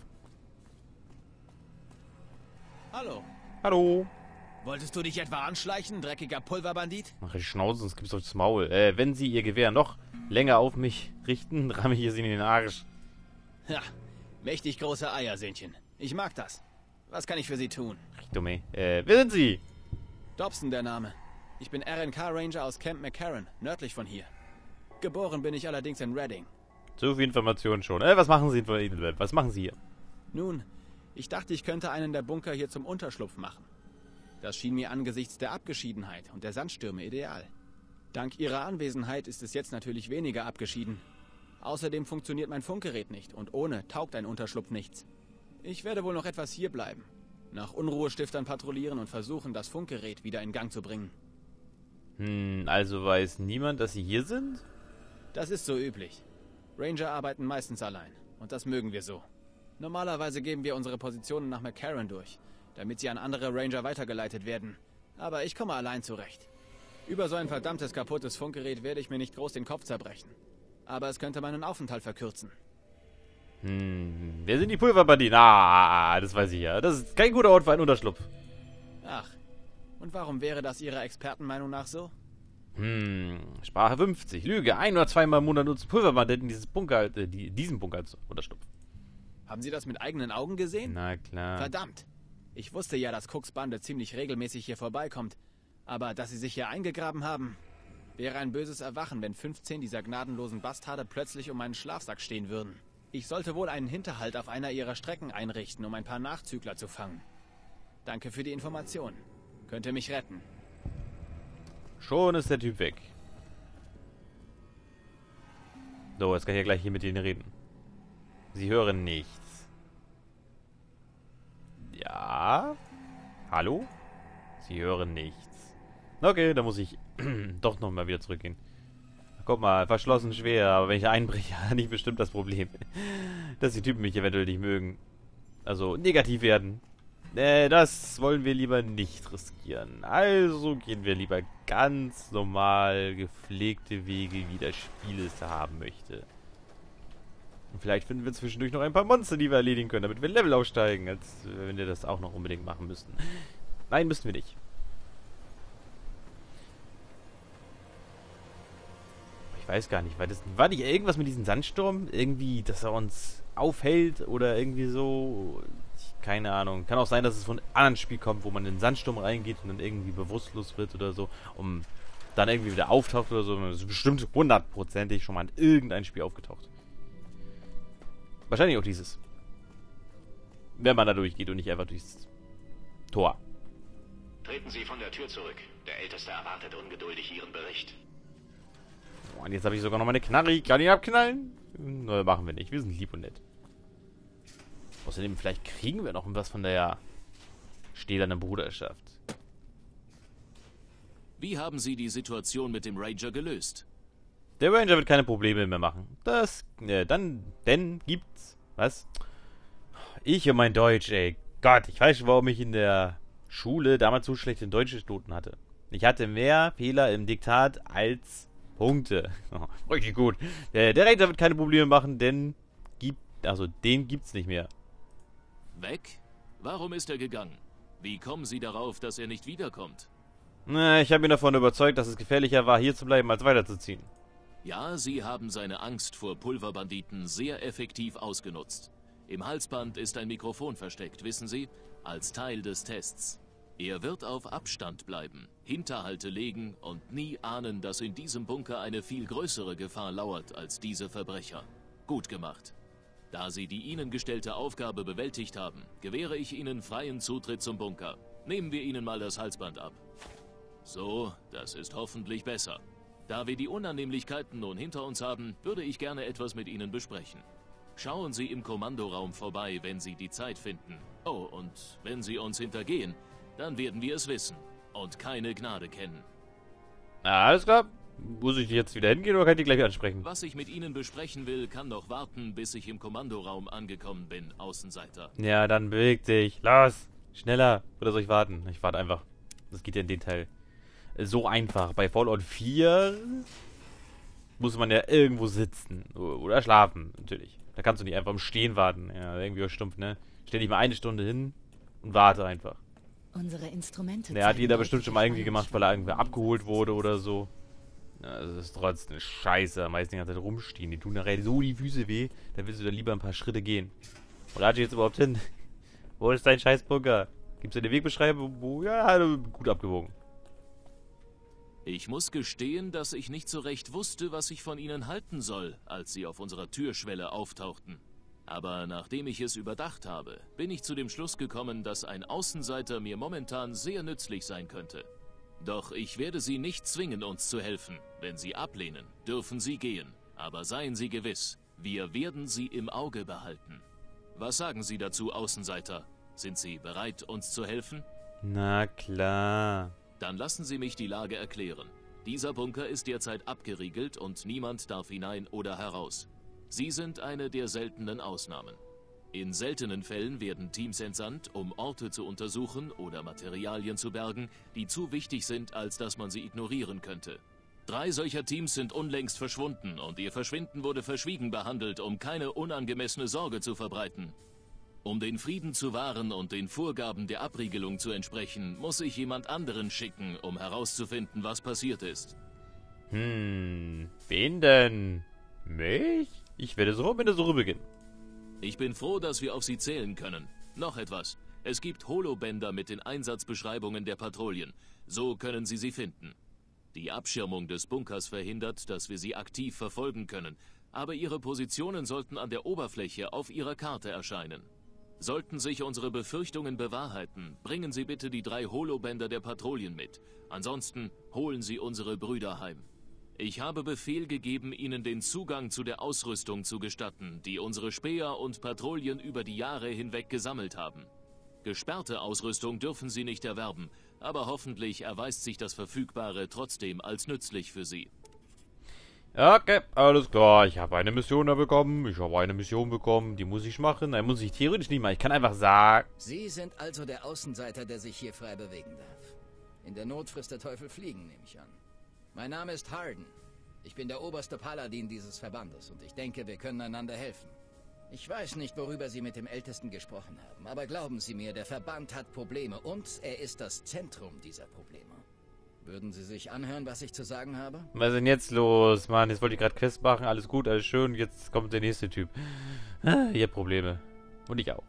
Hallo. Hallo. Wolltest du dich etwa anschleichen, dreckiger Pulverbandit? Mach die Schnauze, sonst gibt's aufs Maul. Äh, wenn Sie Ihr Gewehr noch länger auf mich richten, ramme ich Sie in den Arsch. Ja, mächtig große Eier, Söhnchen. Ich mag das. Was kann ich für Sie tun? Dumme. Äh, wer sind Sie? Dobson der Name. Ich bin R N K-Ranger aus Camp McCarran, nördlich von hier. Geboren bin ich allerdings in Redding. So viel Informationen schon. Äh, was machen Sie? Was machen Sie hier? Nun, ich dachte, ich könnte einen der Bunker hier zum Unterschlupf machen. Das schien mir angesichts der Abgeschiedenheit und der Sandstürme ideal. Dank Ihrer Anwesenheit ist es jetzt natürlich weniger abgeschieden. Außerdem funktioniert mein Funkgerät nicht und ohne taugt ein Unterschlupf nichts. Ich werde wohl noch etwas hier bleiben, nach Unruhestiftern patrouillieren und versuchen, das Funkgerät wieder in Gang zu bringen. Hm, also weiß niemand, dass Sie hier sind? Das ist so üblich. Ranger arbeiten meistens allein und das mögen wir so. Normalerweise geben wir unsere Positionen nach McCarran durch, damit sie an andere Ranger weitergeleitet werden. Aber ich komme allein zurecht. Über so ein verdammtes kaputtes Funkgerät werde ich mir nicht groß den Kopf zerbrechen. Aber es könnte meinen Aufenthalt verkürzen. Hm, wer sind die Pulverbanditen? Ah, das weiß ich ja. Das ist kein guter Ort für einen Unterschlupf. Ach, und warum wäre das Ihrer Expertenmeinung nach so? Hm, Sprache fünfzig. Lüge. Ein oder zweimal im Monat nutzen Pulverbanditen dieses Bunker, äh, die, diesen Bunker als Unterschlupf. Haben Sie das mit eigenen Augen gesehen? Na klar. Verdammt. Ich wusste ja, dass Cooks Bande ziemlich regelmäßig hier vorbeikommt. Aber dass sie sich hier eingegraben haben, wäre ein böses Erwachen, wenn fünfzehn dieser gnadenlosen Bastarde plötzlich um meinen Schlafsack stehen würden. Ich sollte wohl einen Hinterhalt auf einer ihrer Strecken einrichten, um ein paar Nachzügler zu fangen. Danke für die Information. Könnte mich retten. Schon ist der Typ weg. So, jetzt kann ich ja gleich hier mit Ihnen reden. Sie hören nichts. Ja? Hallo? Sie hören nichts. Okay, da muss ich doch nochmal wieder zurückgehen. Guck mal, verschlossen schwer, aber wenn ich einbreche, habe ich bestimmt das Problem, dass die Typen mich eventuell nicht mögen. Also negativ werden. Äh, das wollen wir lieber nicht riskieren. Also gehen wir lieber ganz normal gepflegte Wege, wie das Spiel es haben möchte. Und vielleicht finden wir zwischendurch noch ein paar Monster, die wir erledigen können, damit wir Level aufsteigen, als wenn wir das auch noch unbedingt machen müssten. Nein, müssten wir nicht. Ich weiß gar nicht, weil das war nicht irgendwas mit diesem Sandsturm? Irgendwie, dass er uns aufhält oder irgendwie so. Ich, keine Ahnung. Kann auch sein, dass es von einem anderen Spiel kommt, wo man in den Sandsturm reingeht und dann irgendwie bewusstlos wird oder so, um dann irgendwie wieder auftaucht oder so. Das ist bestimmt hundertprozentig schon mal in irgendein Spiel aufgetaucht. Wahrscheinlich auch dieses. Wenn man da durchgeht und nicht einfach durchs Tor. Treten Sie von der Tür zurück. Der Älteste erwartet ungeduldig Ihren Bericht. Oh, und jetzt habe ich sogar noch meine Knarre. Ich kann ihn abknallen? Nö, machen wir nicht. Wir sind lieb und nett. Außerdem, vielleicht kriegen wir noch was von der stählernen Bruderschaft. Wie haben Sie die Situation mit dem Ranger gelöst? Der Ranger wird keine Probleme mehr machen. Das, äh, dann, denn gibt's, was? Ich und mein Deutsch, ey. Gott, ich weiß schon, warum ich in der Schule damals so schlechte deutsche Noten hatte. Ich hatte mehr Fehler im Diktat als Punkte. Oh, richtig gut. Der, der Ranger wird keine Probleme machen, denn gibt, also den gibt's nicht mehr. Weg? Warum ist er gegangen? Wie kommen Sie darauf, dass er nicht wiederkommt? Na, ich habe ihn davon überzeugt, dass es gefährlicher war, hier zu bleiben, als weiterzuziehen. Ja, Sie haben seine Angst vor Pulverbanditen sehr effektiv ausgenutzt. Im Halsband ist ein Mikrofon versteckt, wissen Sie? Als Teil des Tests. Er wird auf Abstand bleiben, Hinterhalte legen und nie ahnen, dass in diesem Bunker eine viel größere Gefahr lauert als diese Verbrecher. Gut gemacht. Da Sie die Ihnen gestellte Aufgabe bewältigt haben, gewähre ich Ihnen freien Zutritt zum Bunker. Nehmen wir Ihnen mal das Halsband ab. So, das ist hoffentlich besser. Da wir die Unannehmlichkeiten nun hinter uns haben, würde ich gerne etwas mit Ihnen besprechen. Schauen Sie im Kommandoraum vorbei, wenn Sie die Zeit finden. Oh, und wenn Sie uns hintergehen, dann werden wir es wissen und keine Gnade kennen. Na, alles klar. Muss ich jetzt wieder hingehen oder kann ich die gleich ansprechen? Was ich mit Ihnen besprechen will, kann noch warten, bis ich im Kommandoraum angekommen bin, Außenseiter. Ja, dann beweg dich. Los, schneller. Oder soll ich warten? Ich warte einfach. Das geht ja in den Teil so einfach. Bei Fallout vier muss man ja irgendwo sitzen. Oder schlafen, natürlich. Da kannst du nicht einfach im Stehen warten. Ja, irgendwie auch stumpf, ne? Stell dich mal eine Stunde hin und warte einfach. Unsere Instrumente. Der hat jeder bestimmt schon mal irgendwie gemacht, weil er irgendwie abgeholt wurde oder so. Ja, das ist trotzdem scheiße. Am meisten die ganze Zeit rumstehen. Die tun nachher so die Füße weh. Da willst du da lieber ein paar Schritte gehen. Wo lade ich jetzt überhaupt hin? Wo ist dein scheiß Bunker? Gibt's da eine Wegbeschreibung? Wo? Ja, gut abgewogen. Ich muss gestehen, dass ich nicht so recht wusste, was ich von ihnen halten soll, als sie auf unserer Türschwelle auftauchten. Aber nachdem ich es überdacht habe, bin ich zu dem Schluss gekommen, dass ein Außenseiter mir momentan sehr nützlich sein könnte. Doch ich werde Sie nicht zwingen, uns zu helfen. Wenn Sie ablehnen, dürfen Sie gehen. Aber seien Sie gewiss, wir werden Sie im Auge behalten. Was sagen Sie dazu, Außenseiter? Sind Sie bereit, uns zu helfen? Na klar. Dann lassen Sie mich die Lage erklären. Dieser Bunker ist derzeit abgeriegelt und niemand darf hinein oder heraus. Sie sind eine der seltenen Ausnahmen. In seltenen Fällen werden Teams entsandt, um Orte zu untersuchen oder Materialien zu bergen, die zu wichtig sind, als dass man sie ignorieren könnte. Drei solcher Teams sind unlängst verschwunden und ihr Verschwinden wurde verschwiegen behandelt, um keine unangemessene Sorge zu verbreiten. Um den Frieden zu wahren und den Vorgaben der Abriegelung zu entsprechen, muss ich jemand anderen schicken, um herauszufinden, was passiert ist. Hm, wen denn? Mich? Ich werde sofort mit der Suche beginnen. Ich bin froh, dass wir auf Sie zählen können. Noch etwas. Es gibt Holobänder mit den Einsatzbeschreibungen der Patrouillen. So können Sie sie finden. Die Abschirmung des Bunkers verhindert, dass wir sie aktiv verfolgen können, aber Ihre Positionen sollten an der Oberfläche auf Ihrer Karte erscheinen. Sollten sich unsere Befürchtungen bewahrheiten, bringen Sie bitte die drei Holobänder der Patrouillen mit. Ansonsten holen Sie unsere Brüder heim. Ich habe Befehl gegeben, Ihnen den Zugang zu der Ausrüstung zu gestatten, die unsere Späher und Patrouillen über die Jahre hinweg gesammelt haben. Gesperrte Ausrüstung dürfen Sie nicht erwerben, aber hoffentlich erweist sich das Verfügbare trotzdem als nützlich für Sie. Okay, alles klar. Ich habe eine Mission da bekommen. Ich habe eine Mission bekommen. Die muss ich machen. Nein, muss ich theoretisch nicht machen. Ich kann einfach sagen... Sie sind also der Außenseiter, der sich hier frei bewegen darf. In der Not frisst der Teufel Fliegen, nehme ich an. Mein Name ist Harden. Ich bin der oberste Paladin dieses Verbandes und ich denke, wir können einander helfen. Ich weiß nicht, worüber Sie mit dem Ältesten gesprochen haben, aber glauben Sie mir, der Verband hat Probleme und er ist das Zentrum dieser Probleme. Würden Sie sich anhören, was ich zu sagen habe? Was ist denn jetzt los? Mann, jetzt wollte ich gerade Quest machen. Alles gut, alles schön. Jetzt kommt der nächste Typ. Ah, ihr Probleme. Und ich auch.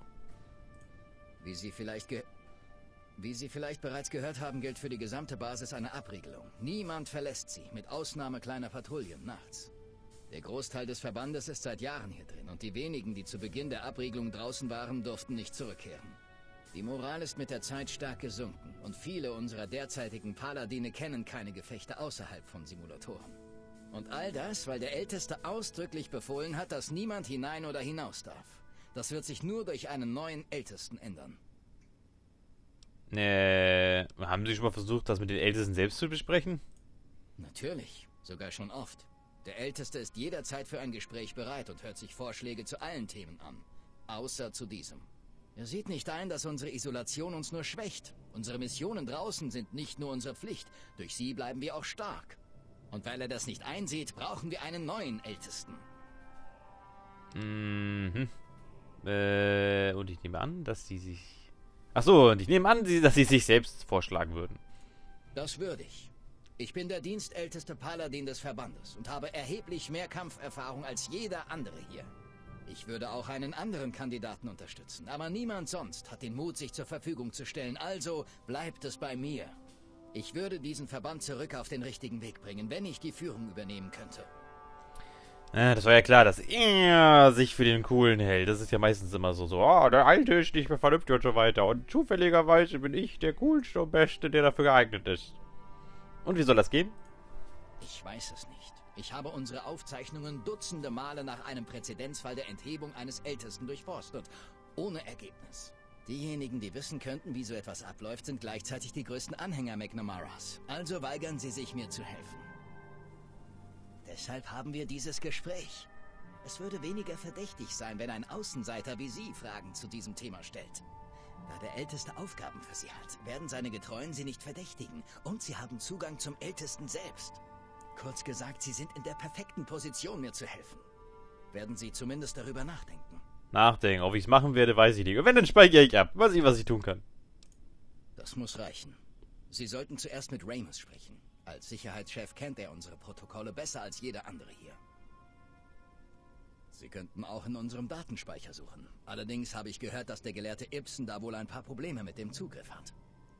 Wie Sie vielleicht ge... Wie Sie vielleicht bereits gehört haben, gilt für die gesamte Basis eine Abriegelung. Niemand verlässt sie, mit Ausnahme kleiner Patrouillen nachts. Der Großteil des Verbandes ist seit Jahren hier drin und die wenigen, die zu Beginn der Abriegelung draußen waren, durften nicht zurückkehren. Die Moral ist mit der Zeit stark gesunken und viele unserer derzeitigen Paladine kennen keine Gefechte außerhalb von Simulatoren. Und all das, weil der Älteste ausdrücklich befohlen hat, dass niemand hinein oder hinaus darf. Das wird sich nur durch einen neuen Ältesten ändern. Äh, haben Sie schon mal versucht, das mit den Ältesten selbst zu besprechen? Natürlich, sogar schon oft. Der Älteste ist jederzeit für ein Gespräch bereit und hört sich Vorschläge zu allen Themen an. Außer zu diesem. Er sieht nicht ein, dass unsere Isolation uns nur schwächt. Unsere Missionen draußen sind nicht nur unsere Pflicht. Durch sie bleiben wir auch stark. Und weil er das nicht einsieht, brauchen wir einen neuen Ältesten. Mhm. Äh, und ich nehme an, dass Sie sich... Ach so, und ich nehme an, dass Sie sich selbst vorschlagen würden. Das würde ich. Ich bin der dienstälteste Paladin des Verbandes und habe erheblich mehr Kampferfahrung als jeder andere hier. Ich würde auch einen anderen Kandidaten unterstützen, aber niemand sonst hat den Mut, sich zur Verfügung zu stellen, also bleibt es bei mir. Ich würde diesen Verband zurück auf den richtigen Weg bringen, wenn ich die Führung übernehmen könnte. Ja, das war ja klar, dass er sich für den Coolen hält. Das ist ja meistens immer so, so, oh, der Alte ist nicht mehr vernünftig und so weiter. Und zufälligerweise bin ich der Coolste und Beste, der dafür geeignet ist. Und wie soll das gehen? Ich weiß es nicht. Ich habe unsere Aufzeichnungen dutzende Male nach einem Präzedenzfall der Enthebung eines Ältesten durchforstet. Ohne Ergebnis. Diejenigen, die wissen könnten, wie so etwas abläuft, sind gleichzeitig die größten Anhänger McNamaras. Also weigern sie sich, mir zu helfen. Deshalb haben wir dieses Gespräch. Es würde weniger verdächtig sein, wenn ein Außenseiter wie Sie Fragen zu diesem Thema stellt. Da der Älteste Aufgaben für Sie hat, werden seine Getreuen Sie nicht verdächtigen. Und Sie haben Zugang zum Ältesten selbst. Kurz gesagt, Sie sind in der perfekten Position, mir zu helfen. Werden Sie zumindest darüber nachdenken. Nachdenken. Ob ich es machen werde, weiß ich nicht. Und wenn, dann speichere ich ab. Weiß ich, was ich tun kann. Das muss reichen. Sie sollten zuerst mit Ramus sprechen. Als Sicherheitschef kennt er unsere Protokolle besser als jeder andere hier. Sie könnten auch in unserem Datenspeicher suchen. Allerdings habe ich gehört, dass der Gelehrte Ibsen da wohl ein paar Probleme mit dem Zugriff hat.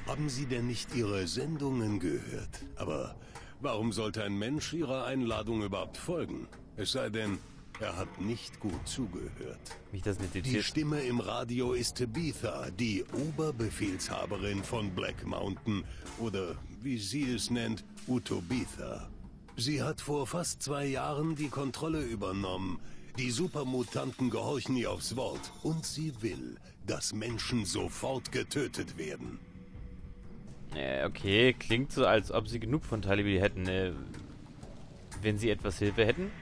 Haben Sie denn nicht Ihre Sendungen gehört? Aber warum sollte ein Mensch Ihrer Einladung überhaupt folgen? Es sei denn, er hat nicht gut zugehört. Mich das nicht Die Stimme im Radio ist Tabitha, die Oberbefehlshaberin von Black Mountain oder, wie sie es nennt, Utobitha. Sie hat vor fast zwei Jahren die Kontrolle übernommen. Die Supermutanten gehorchen ihr aufs Wort und sie will, dass Menschen sofort getötet werden. Äh, okay, klingt so, als ob sie genug von Taliban hätten. Äh, wenn sie etwas Hilfe hätten?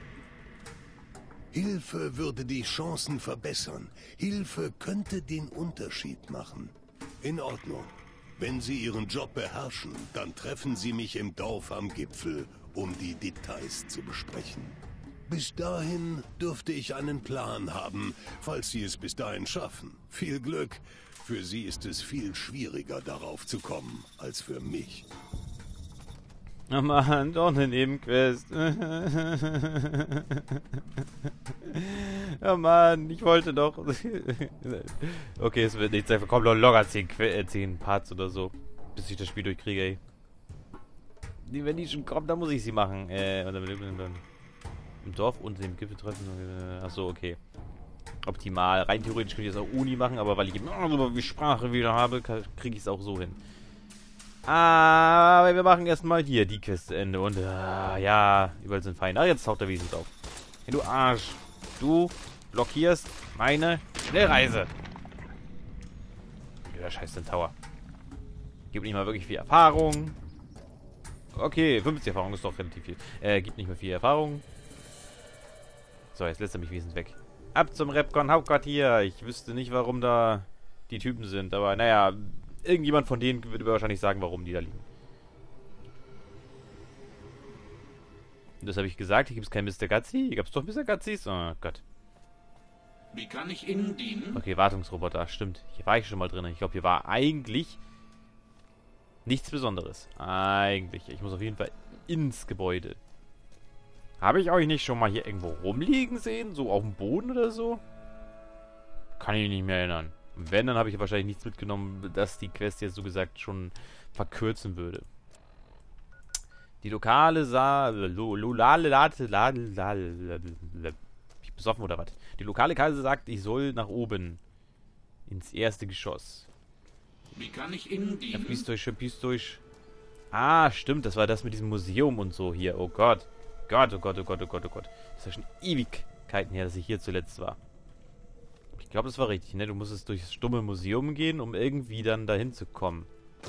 Hilfe würde die Chancen verbessern. Hilfe könnte den Unterschied machen. In Ordnung. Wenn Sie Ihren Job beherrschen, dann treffen Sie mich im Dorf am Gipfel, um die Details zu besprechen. Bis dahin dürfte ich einen Plan haben, falls Sie es bis dahin schaffen. Viel Glück. Für Sie ist es viel schwieriger, darauf zu kommen, als für mich. Oh Mann, doch eine Nebenquest. Oh Mann, ich wollte doch. Okay, es wird nichts. Einfach kommen noch locker zehn Parts oder so, bis ich das Spiel durchkriege, ey. Wenn die schon kommt, dann muss ich sie machen. Äh, und dann im Dorf unter dem Gipfel treffen. Achso, okay. Optimal. Rein theoretisch könnte ich das auch Uni machen, aber weil ich eben die Sprache wieder habe, kriege ich es auch so hin. Aber wir machen erstmal hier die Quest zu Ende. Und äh, ja, überall sind Feinde. Ah, jetzt taucht er wenigstens auf. Hey, du Arsch. Du blockierst meine Schnellreise. Der scheiß den Tower. Gibt nicht mal wirklich viel Erfahrung. Okay, fünfzig Erfahrung ist doch relativ viel. Äh, gibt nicht mehr viel Erfahrung. So, jetzt lässt er mich wenigstens weg. Ab zum Repcon Hauptquartier. Ich wüsste nicht, warum da die Typen sind. Aber naja, irgendjemand von denen würde wahrscheinlich sagen, warum die da liegen. Und das habe ich gesagt. Hier gibt es kein Mister Gazzi. Hier gab es doch Mister Gazzis. Oh Gott. Wie kann ich Ihnen dienen? Okay, Wartungsroboter. Stimmt. Hier war ich schon mal drin. Ich glaube, hier war eigentlich nichts Besonderes. Eigentlich. Ich muss auf jeden Fall ins Gebäude. Habe ich euch nicht schon mal hier irgendwo rumliegen sehen? So auf dem Boden oder so? Kann ich mich nicht mehr erinnern. Und wenn, dann habe ich wahrscheinlich nichts mitgenommen, dass die Quest jetzt so gesagt schon verkürzen würde. Die lokale Sa... Lolale... Ich besoffen oder was? Die lokale Karte sagt, ich soll nach oben. Ins erste Geschoss. Wie kann ich Ihnen dienen? Ja, piss durch, piss durch. Ah, stimmt, das war das mit diesem Museum und so hier. Oh Gott. Gott, oh Gott, oh Gott, oh Gott, oh Gott. Das ist ja schon Ewigkeiten her, dass ich hier zuletzt war. Ich glaube, das war richtig, ne? Du musstest durchs stumme Museum gehen, um irgendwie dann dahin zu kommen.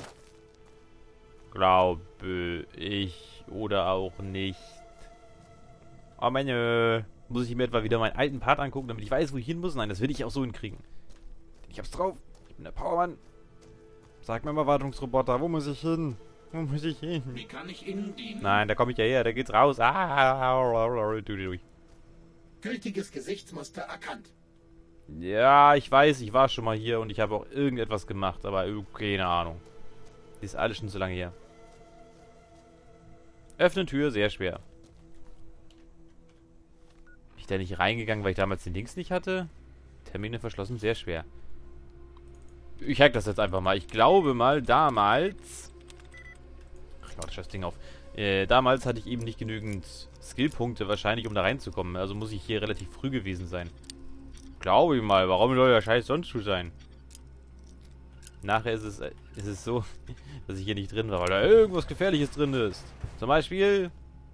Glaube ich. Oder auch nicht. Oh meine. Muss ich mir etwa wieder meinen alten Part angucken, damit ich weiß, wo ich hin muss? Nein, das will ich auch so hinkriegen. Ich hab's drauf. Ich bin der Powermann. Sag mir mal, Wartungsroboter, wo muss ich hin? Wo muss ich hin? Wie kann ich Ihnen dienen? Nein, da komme ich ja her, da geht's raus. Ah, Gültiges Gesichtsmuster erkannt. Ja, ich weiß, ich war schon mal hier und ich habe auch irgendetwas gemacht, aber keine Ahnung. Ist alles schon so lange her. Öffnen Tür, sehr schwer. Bin ich da nicht reingegangen, weil ich damals den Links nicht hatte? Termine verschlossen, sehr schwer. Ich hack das jetzt einfach mal. Ich glaube mal, damals... Ach, laut das Ding auf. Äh, damals hatte ich eben nicht genügend Skillpunkte wahrscheinlich, um da reinzukommen. Also muss ich hier relativ früh gewesen sein. Glaube ich mal. Warum soll der Scheiß sonst so sein? Nachher ist es, ist es so, dass ich hier nicht drin war, weil da irgendwas Gefährliches drin ist. Zum Beispiel...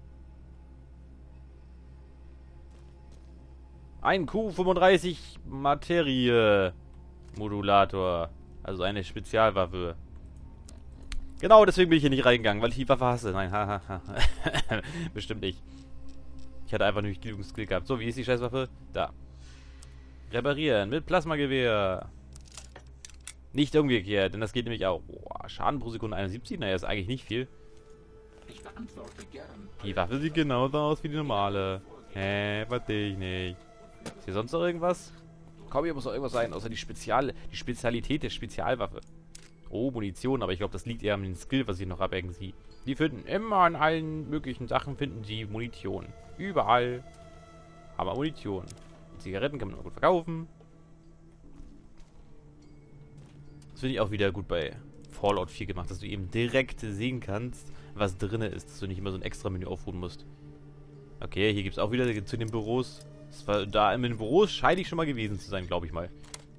Ein Q fünfunddreißig Materie Modulator. Also eine Spezialwaffe. Genau, deswegen bin ich hier nicht reingegangen, weil ich die Waffe hasse. Nein, hahaha. Bestimmt nicht. Ich hatte einfach nicht genügend Skill gehabt. So, wie ist die Scheißwaffe? Da. Reparieren mit Plasmagewehr. Nicht umgekehrt, denn das geht nämlich auch. Boah, Schaden pro Sekunde einundsiebzig. Naja, ist eigentlich nicht viel. Ich beantworte gern. Die Waffe sieht genauso aus wie die normale. Hä, verstehe ich nicht. Ist hier sonst noch irgendwas? Komm, hier muss noch irgendwas sein, außer die Spezial die Spezialität der Spezialwaffe. Oh, Munition, aber ich glaube, das liegt eher an den Skill, was ich noch habe irgendwie. Die finden immer an allen möglichen Sachen finden sie Munition. Überall. Aber Munition. Zigaretten kann man auch gut verkaufen. Das finde ich auch wieder gut bei Fallout vier gemacht, dass du eben direkt sehen kannst, was drin ist, dass du nicht immer so ein extra Menü aufrufen musst. Okay, hier gibt es auch wieder zu den Büros. Das war da in den Büros scheine ich schon mal gewesen zu sein, glaube ich mal.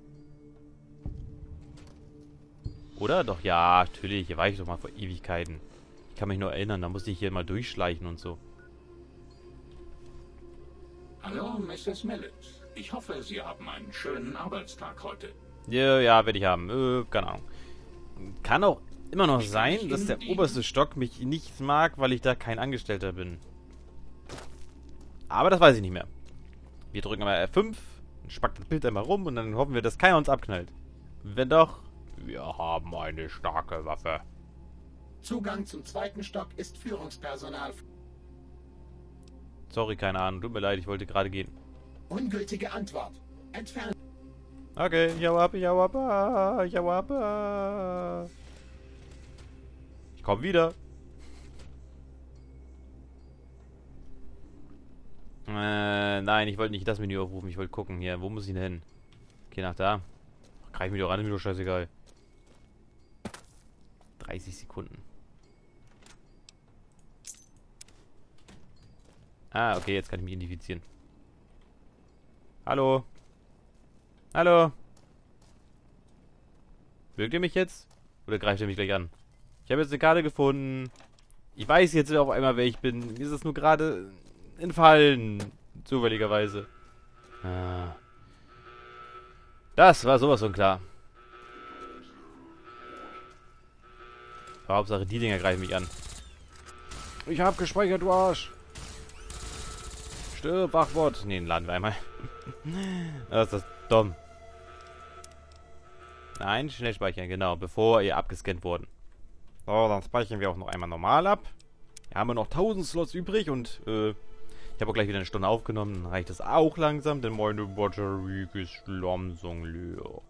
Oder? Doch, ja, natürlich. Hier war ich doch mal vor Ewigkeiten. Ich kann mich nur erinnern, da musste ich hier mal durchschleichen und so. Hallo, Misses Millet. Ich hoffe, Sie haben einen schönen Arbeitstag heute. Ja, ja, werde ich haben. Äh, keine Ahnung. Kann auch immer noch sein, dass der oberste Stock mich nicht mag, weil ich da kein Angestellter bin. Aber das weiß ich nicht mehr. Wir drücken mal F fünf, spackt das Bild einmal rum und dann hoffen wir, dass keiner uns abknallt. Wenn doch, wir haben eine starke Waffe. Zugang zum zweiten Stock ist Führungspersonal. Sorry, keine Ahnung. Tut mir leid, ich wollte gerade gehen. Ungültige Antwort. Entfernen. Okay, ich hau ab, ich hau ab, ich hau ab. Ich komm wieder. Äh, nein, ich wollte nicht das Menü aufrufen. Ich wollte gucken hier. Wo muss ich denn hin? Okay, nach da. Greif mich doch an, ist mir doch scheißegal. dreißig Sekunden. Ah, okay, jetzt kann ich mich identifizieren. Hallo? Hallo? Mögt ihr mich jetzt? Oder greift ihr mich gleich an? Ich habe jetzt eine Karte gefunden. Ich weiß jetzt auf einmal, wer ich bin. Mir ist es nur gerade entfallen. Zufälligerweise. Ah. Das war sowas von klar. Aber Hauptsache, die Dinger greifen mich an. Ich hab gespeichert, du Arsch. Stirb, Wachwort. Ne, laden wir einmal. Das ist das dumm. Nein, schnell speichern, genau, bevor ihr abgescannt wurden. So, dann speichern wir auch noch einmal normal ab. Hier haben wir noch tausend Slots übrig und äh, ich habe auch gleich wieder eine Stunde aufgenommen. Dann reicht das auch langsam, denn meine Batterie ist langsam leer.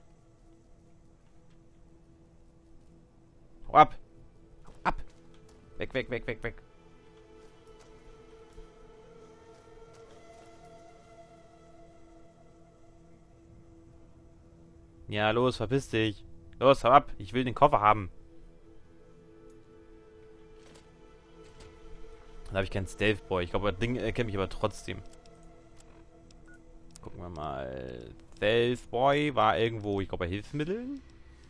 Hau ab! Hau ab! Weg, weg, weg, weg, weg. Ja, los, verpiss dich. Los, hau ab. Ich will den Koffer haben. Dann habe ich keinen Stealth Boy. Ich glaube, das Ding erkennt mich aber trotzdem. Gucken wir mal. Stealth Boy war irgendwo, ich glaube, bei Hilfsmitteln.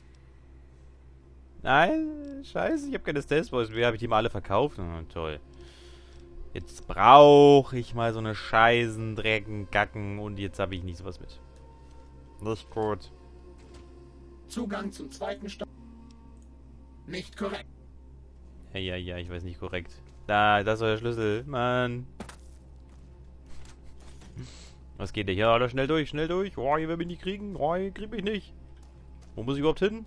Nein, scheiße, ich habe keine Stealth Boys mehr. Habe ich die mal alle verkauft? Oh, toll. Jetzt brauche ich mal so eine Scheißen, Drecken, Gacken und jetzt habe ich nicht sowas mit. Nicht gut. Zugang zum zweiten Stock. Nicht korrekt. Ja, ja, ja, ich weiß nicht korrekt. Da, das war der Schlüssel. Mann. Was geht denn hier? Alter, schnell durch, schnell durch. Oh, hier will mich nicht kriegen. Oh, hier krieg mich nicht. Wo muss ich überhaupt hin?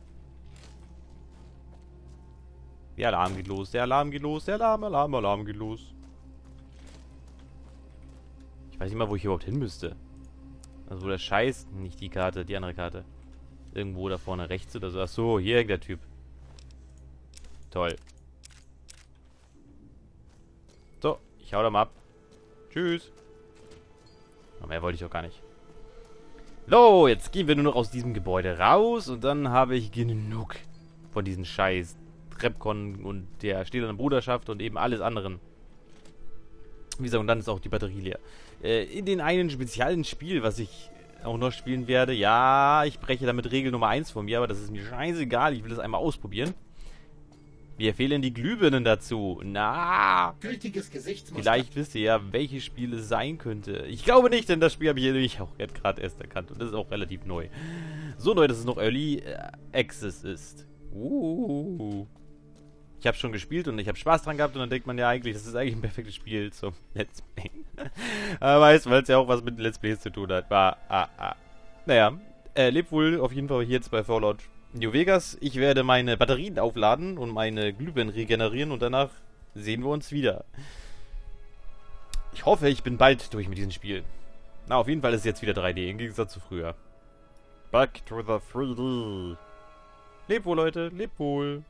Der Alarm geht los, der Alarm geht los, der Alarm, Alarm, Alarm geht los. Ich weiß nicht mal, wo ich überhaupt hin müsste. Also, wo der Scheiß, nicht die Karte, die andere Karte. Irgendwo da vorne rechts oder so. Achso, hier der Typ. Toll. So, ich hau da mal ab. Tschüss. Aber mehr wollte ich doch gar nicht. So, jetzt gehen wir nur noch aus diesem Gebäude raus und dann habe ich genug von diesen Scheiß Repcon und der stählernen Bruderschaft und eben alles anderen. Wie gesagt, und dann ist auch die Batterie leer. Äh, in den einen speziellen Spiel, was ich auch noch spielen werde, ja, ich breche damit Regel Nummer eins von mir, aber das ist mir scheißegal, ich will das einmal ausprobieren. Mir fehlen die Glühbirnen dazu. Na, gültiges Gesichtsmuster. Vielleicht wisst ihr ja, welches Spiel es sein könnte. Ich glaube nicht, denn das Spiel habe ich nämlich auch gerade erst erkannt und das ist auch relativ neu. So neu, dass es noch Early Access ist. Uh. Ich habe schon gespielt und ich habe Spaß dran gehabt und dann denkt man ja eigentlich, das ist eigentlich ein perfektes Spiel zum Let's Play. Aber weißt, weil es ja auch was mit Let's Plays zu tun hat. War, ah, ah. Naja, äh, lebt wohl auf jeden Fall hier jetzt bei Fallout New Vegas. Ich werde meine Batterien aufladen und meine Glühbirnen regenerieren und danach sehen wir uns wieder. Ich hoffe, ich bin bald durch mit diesem Spiel. Na, auf jeden Fall ist es jetzt wieder drei D, im Gegensatz zu früher. Back to the three D. Lebt wohl, Leute, lebt wohl.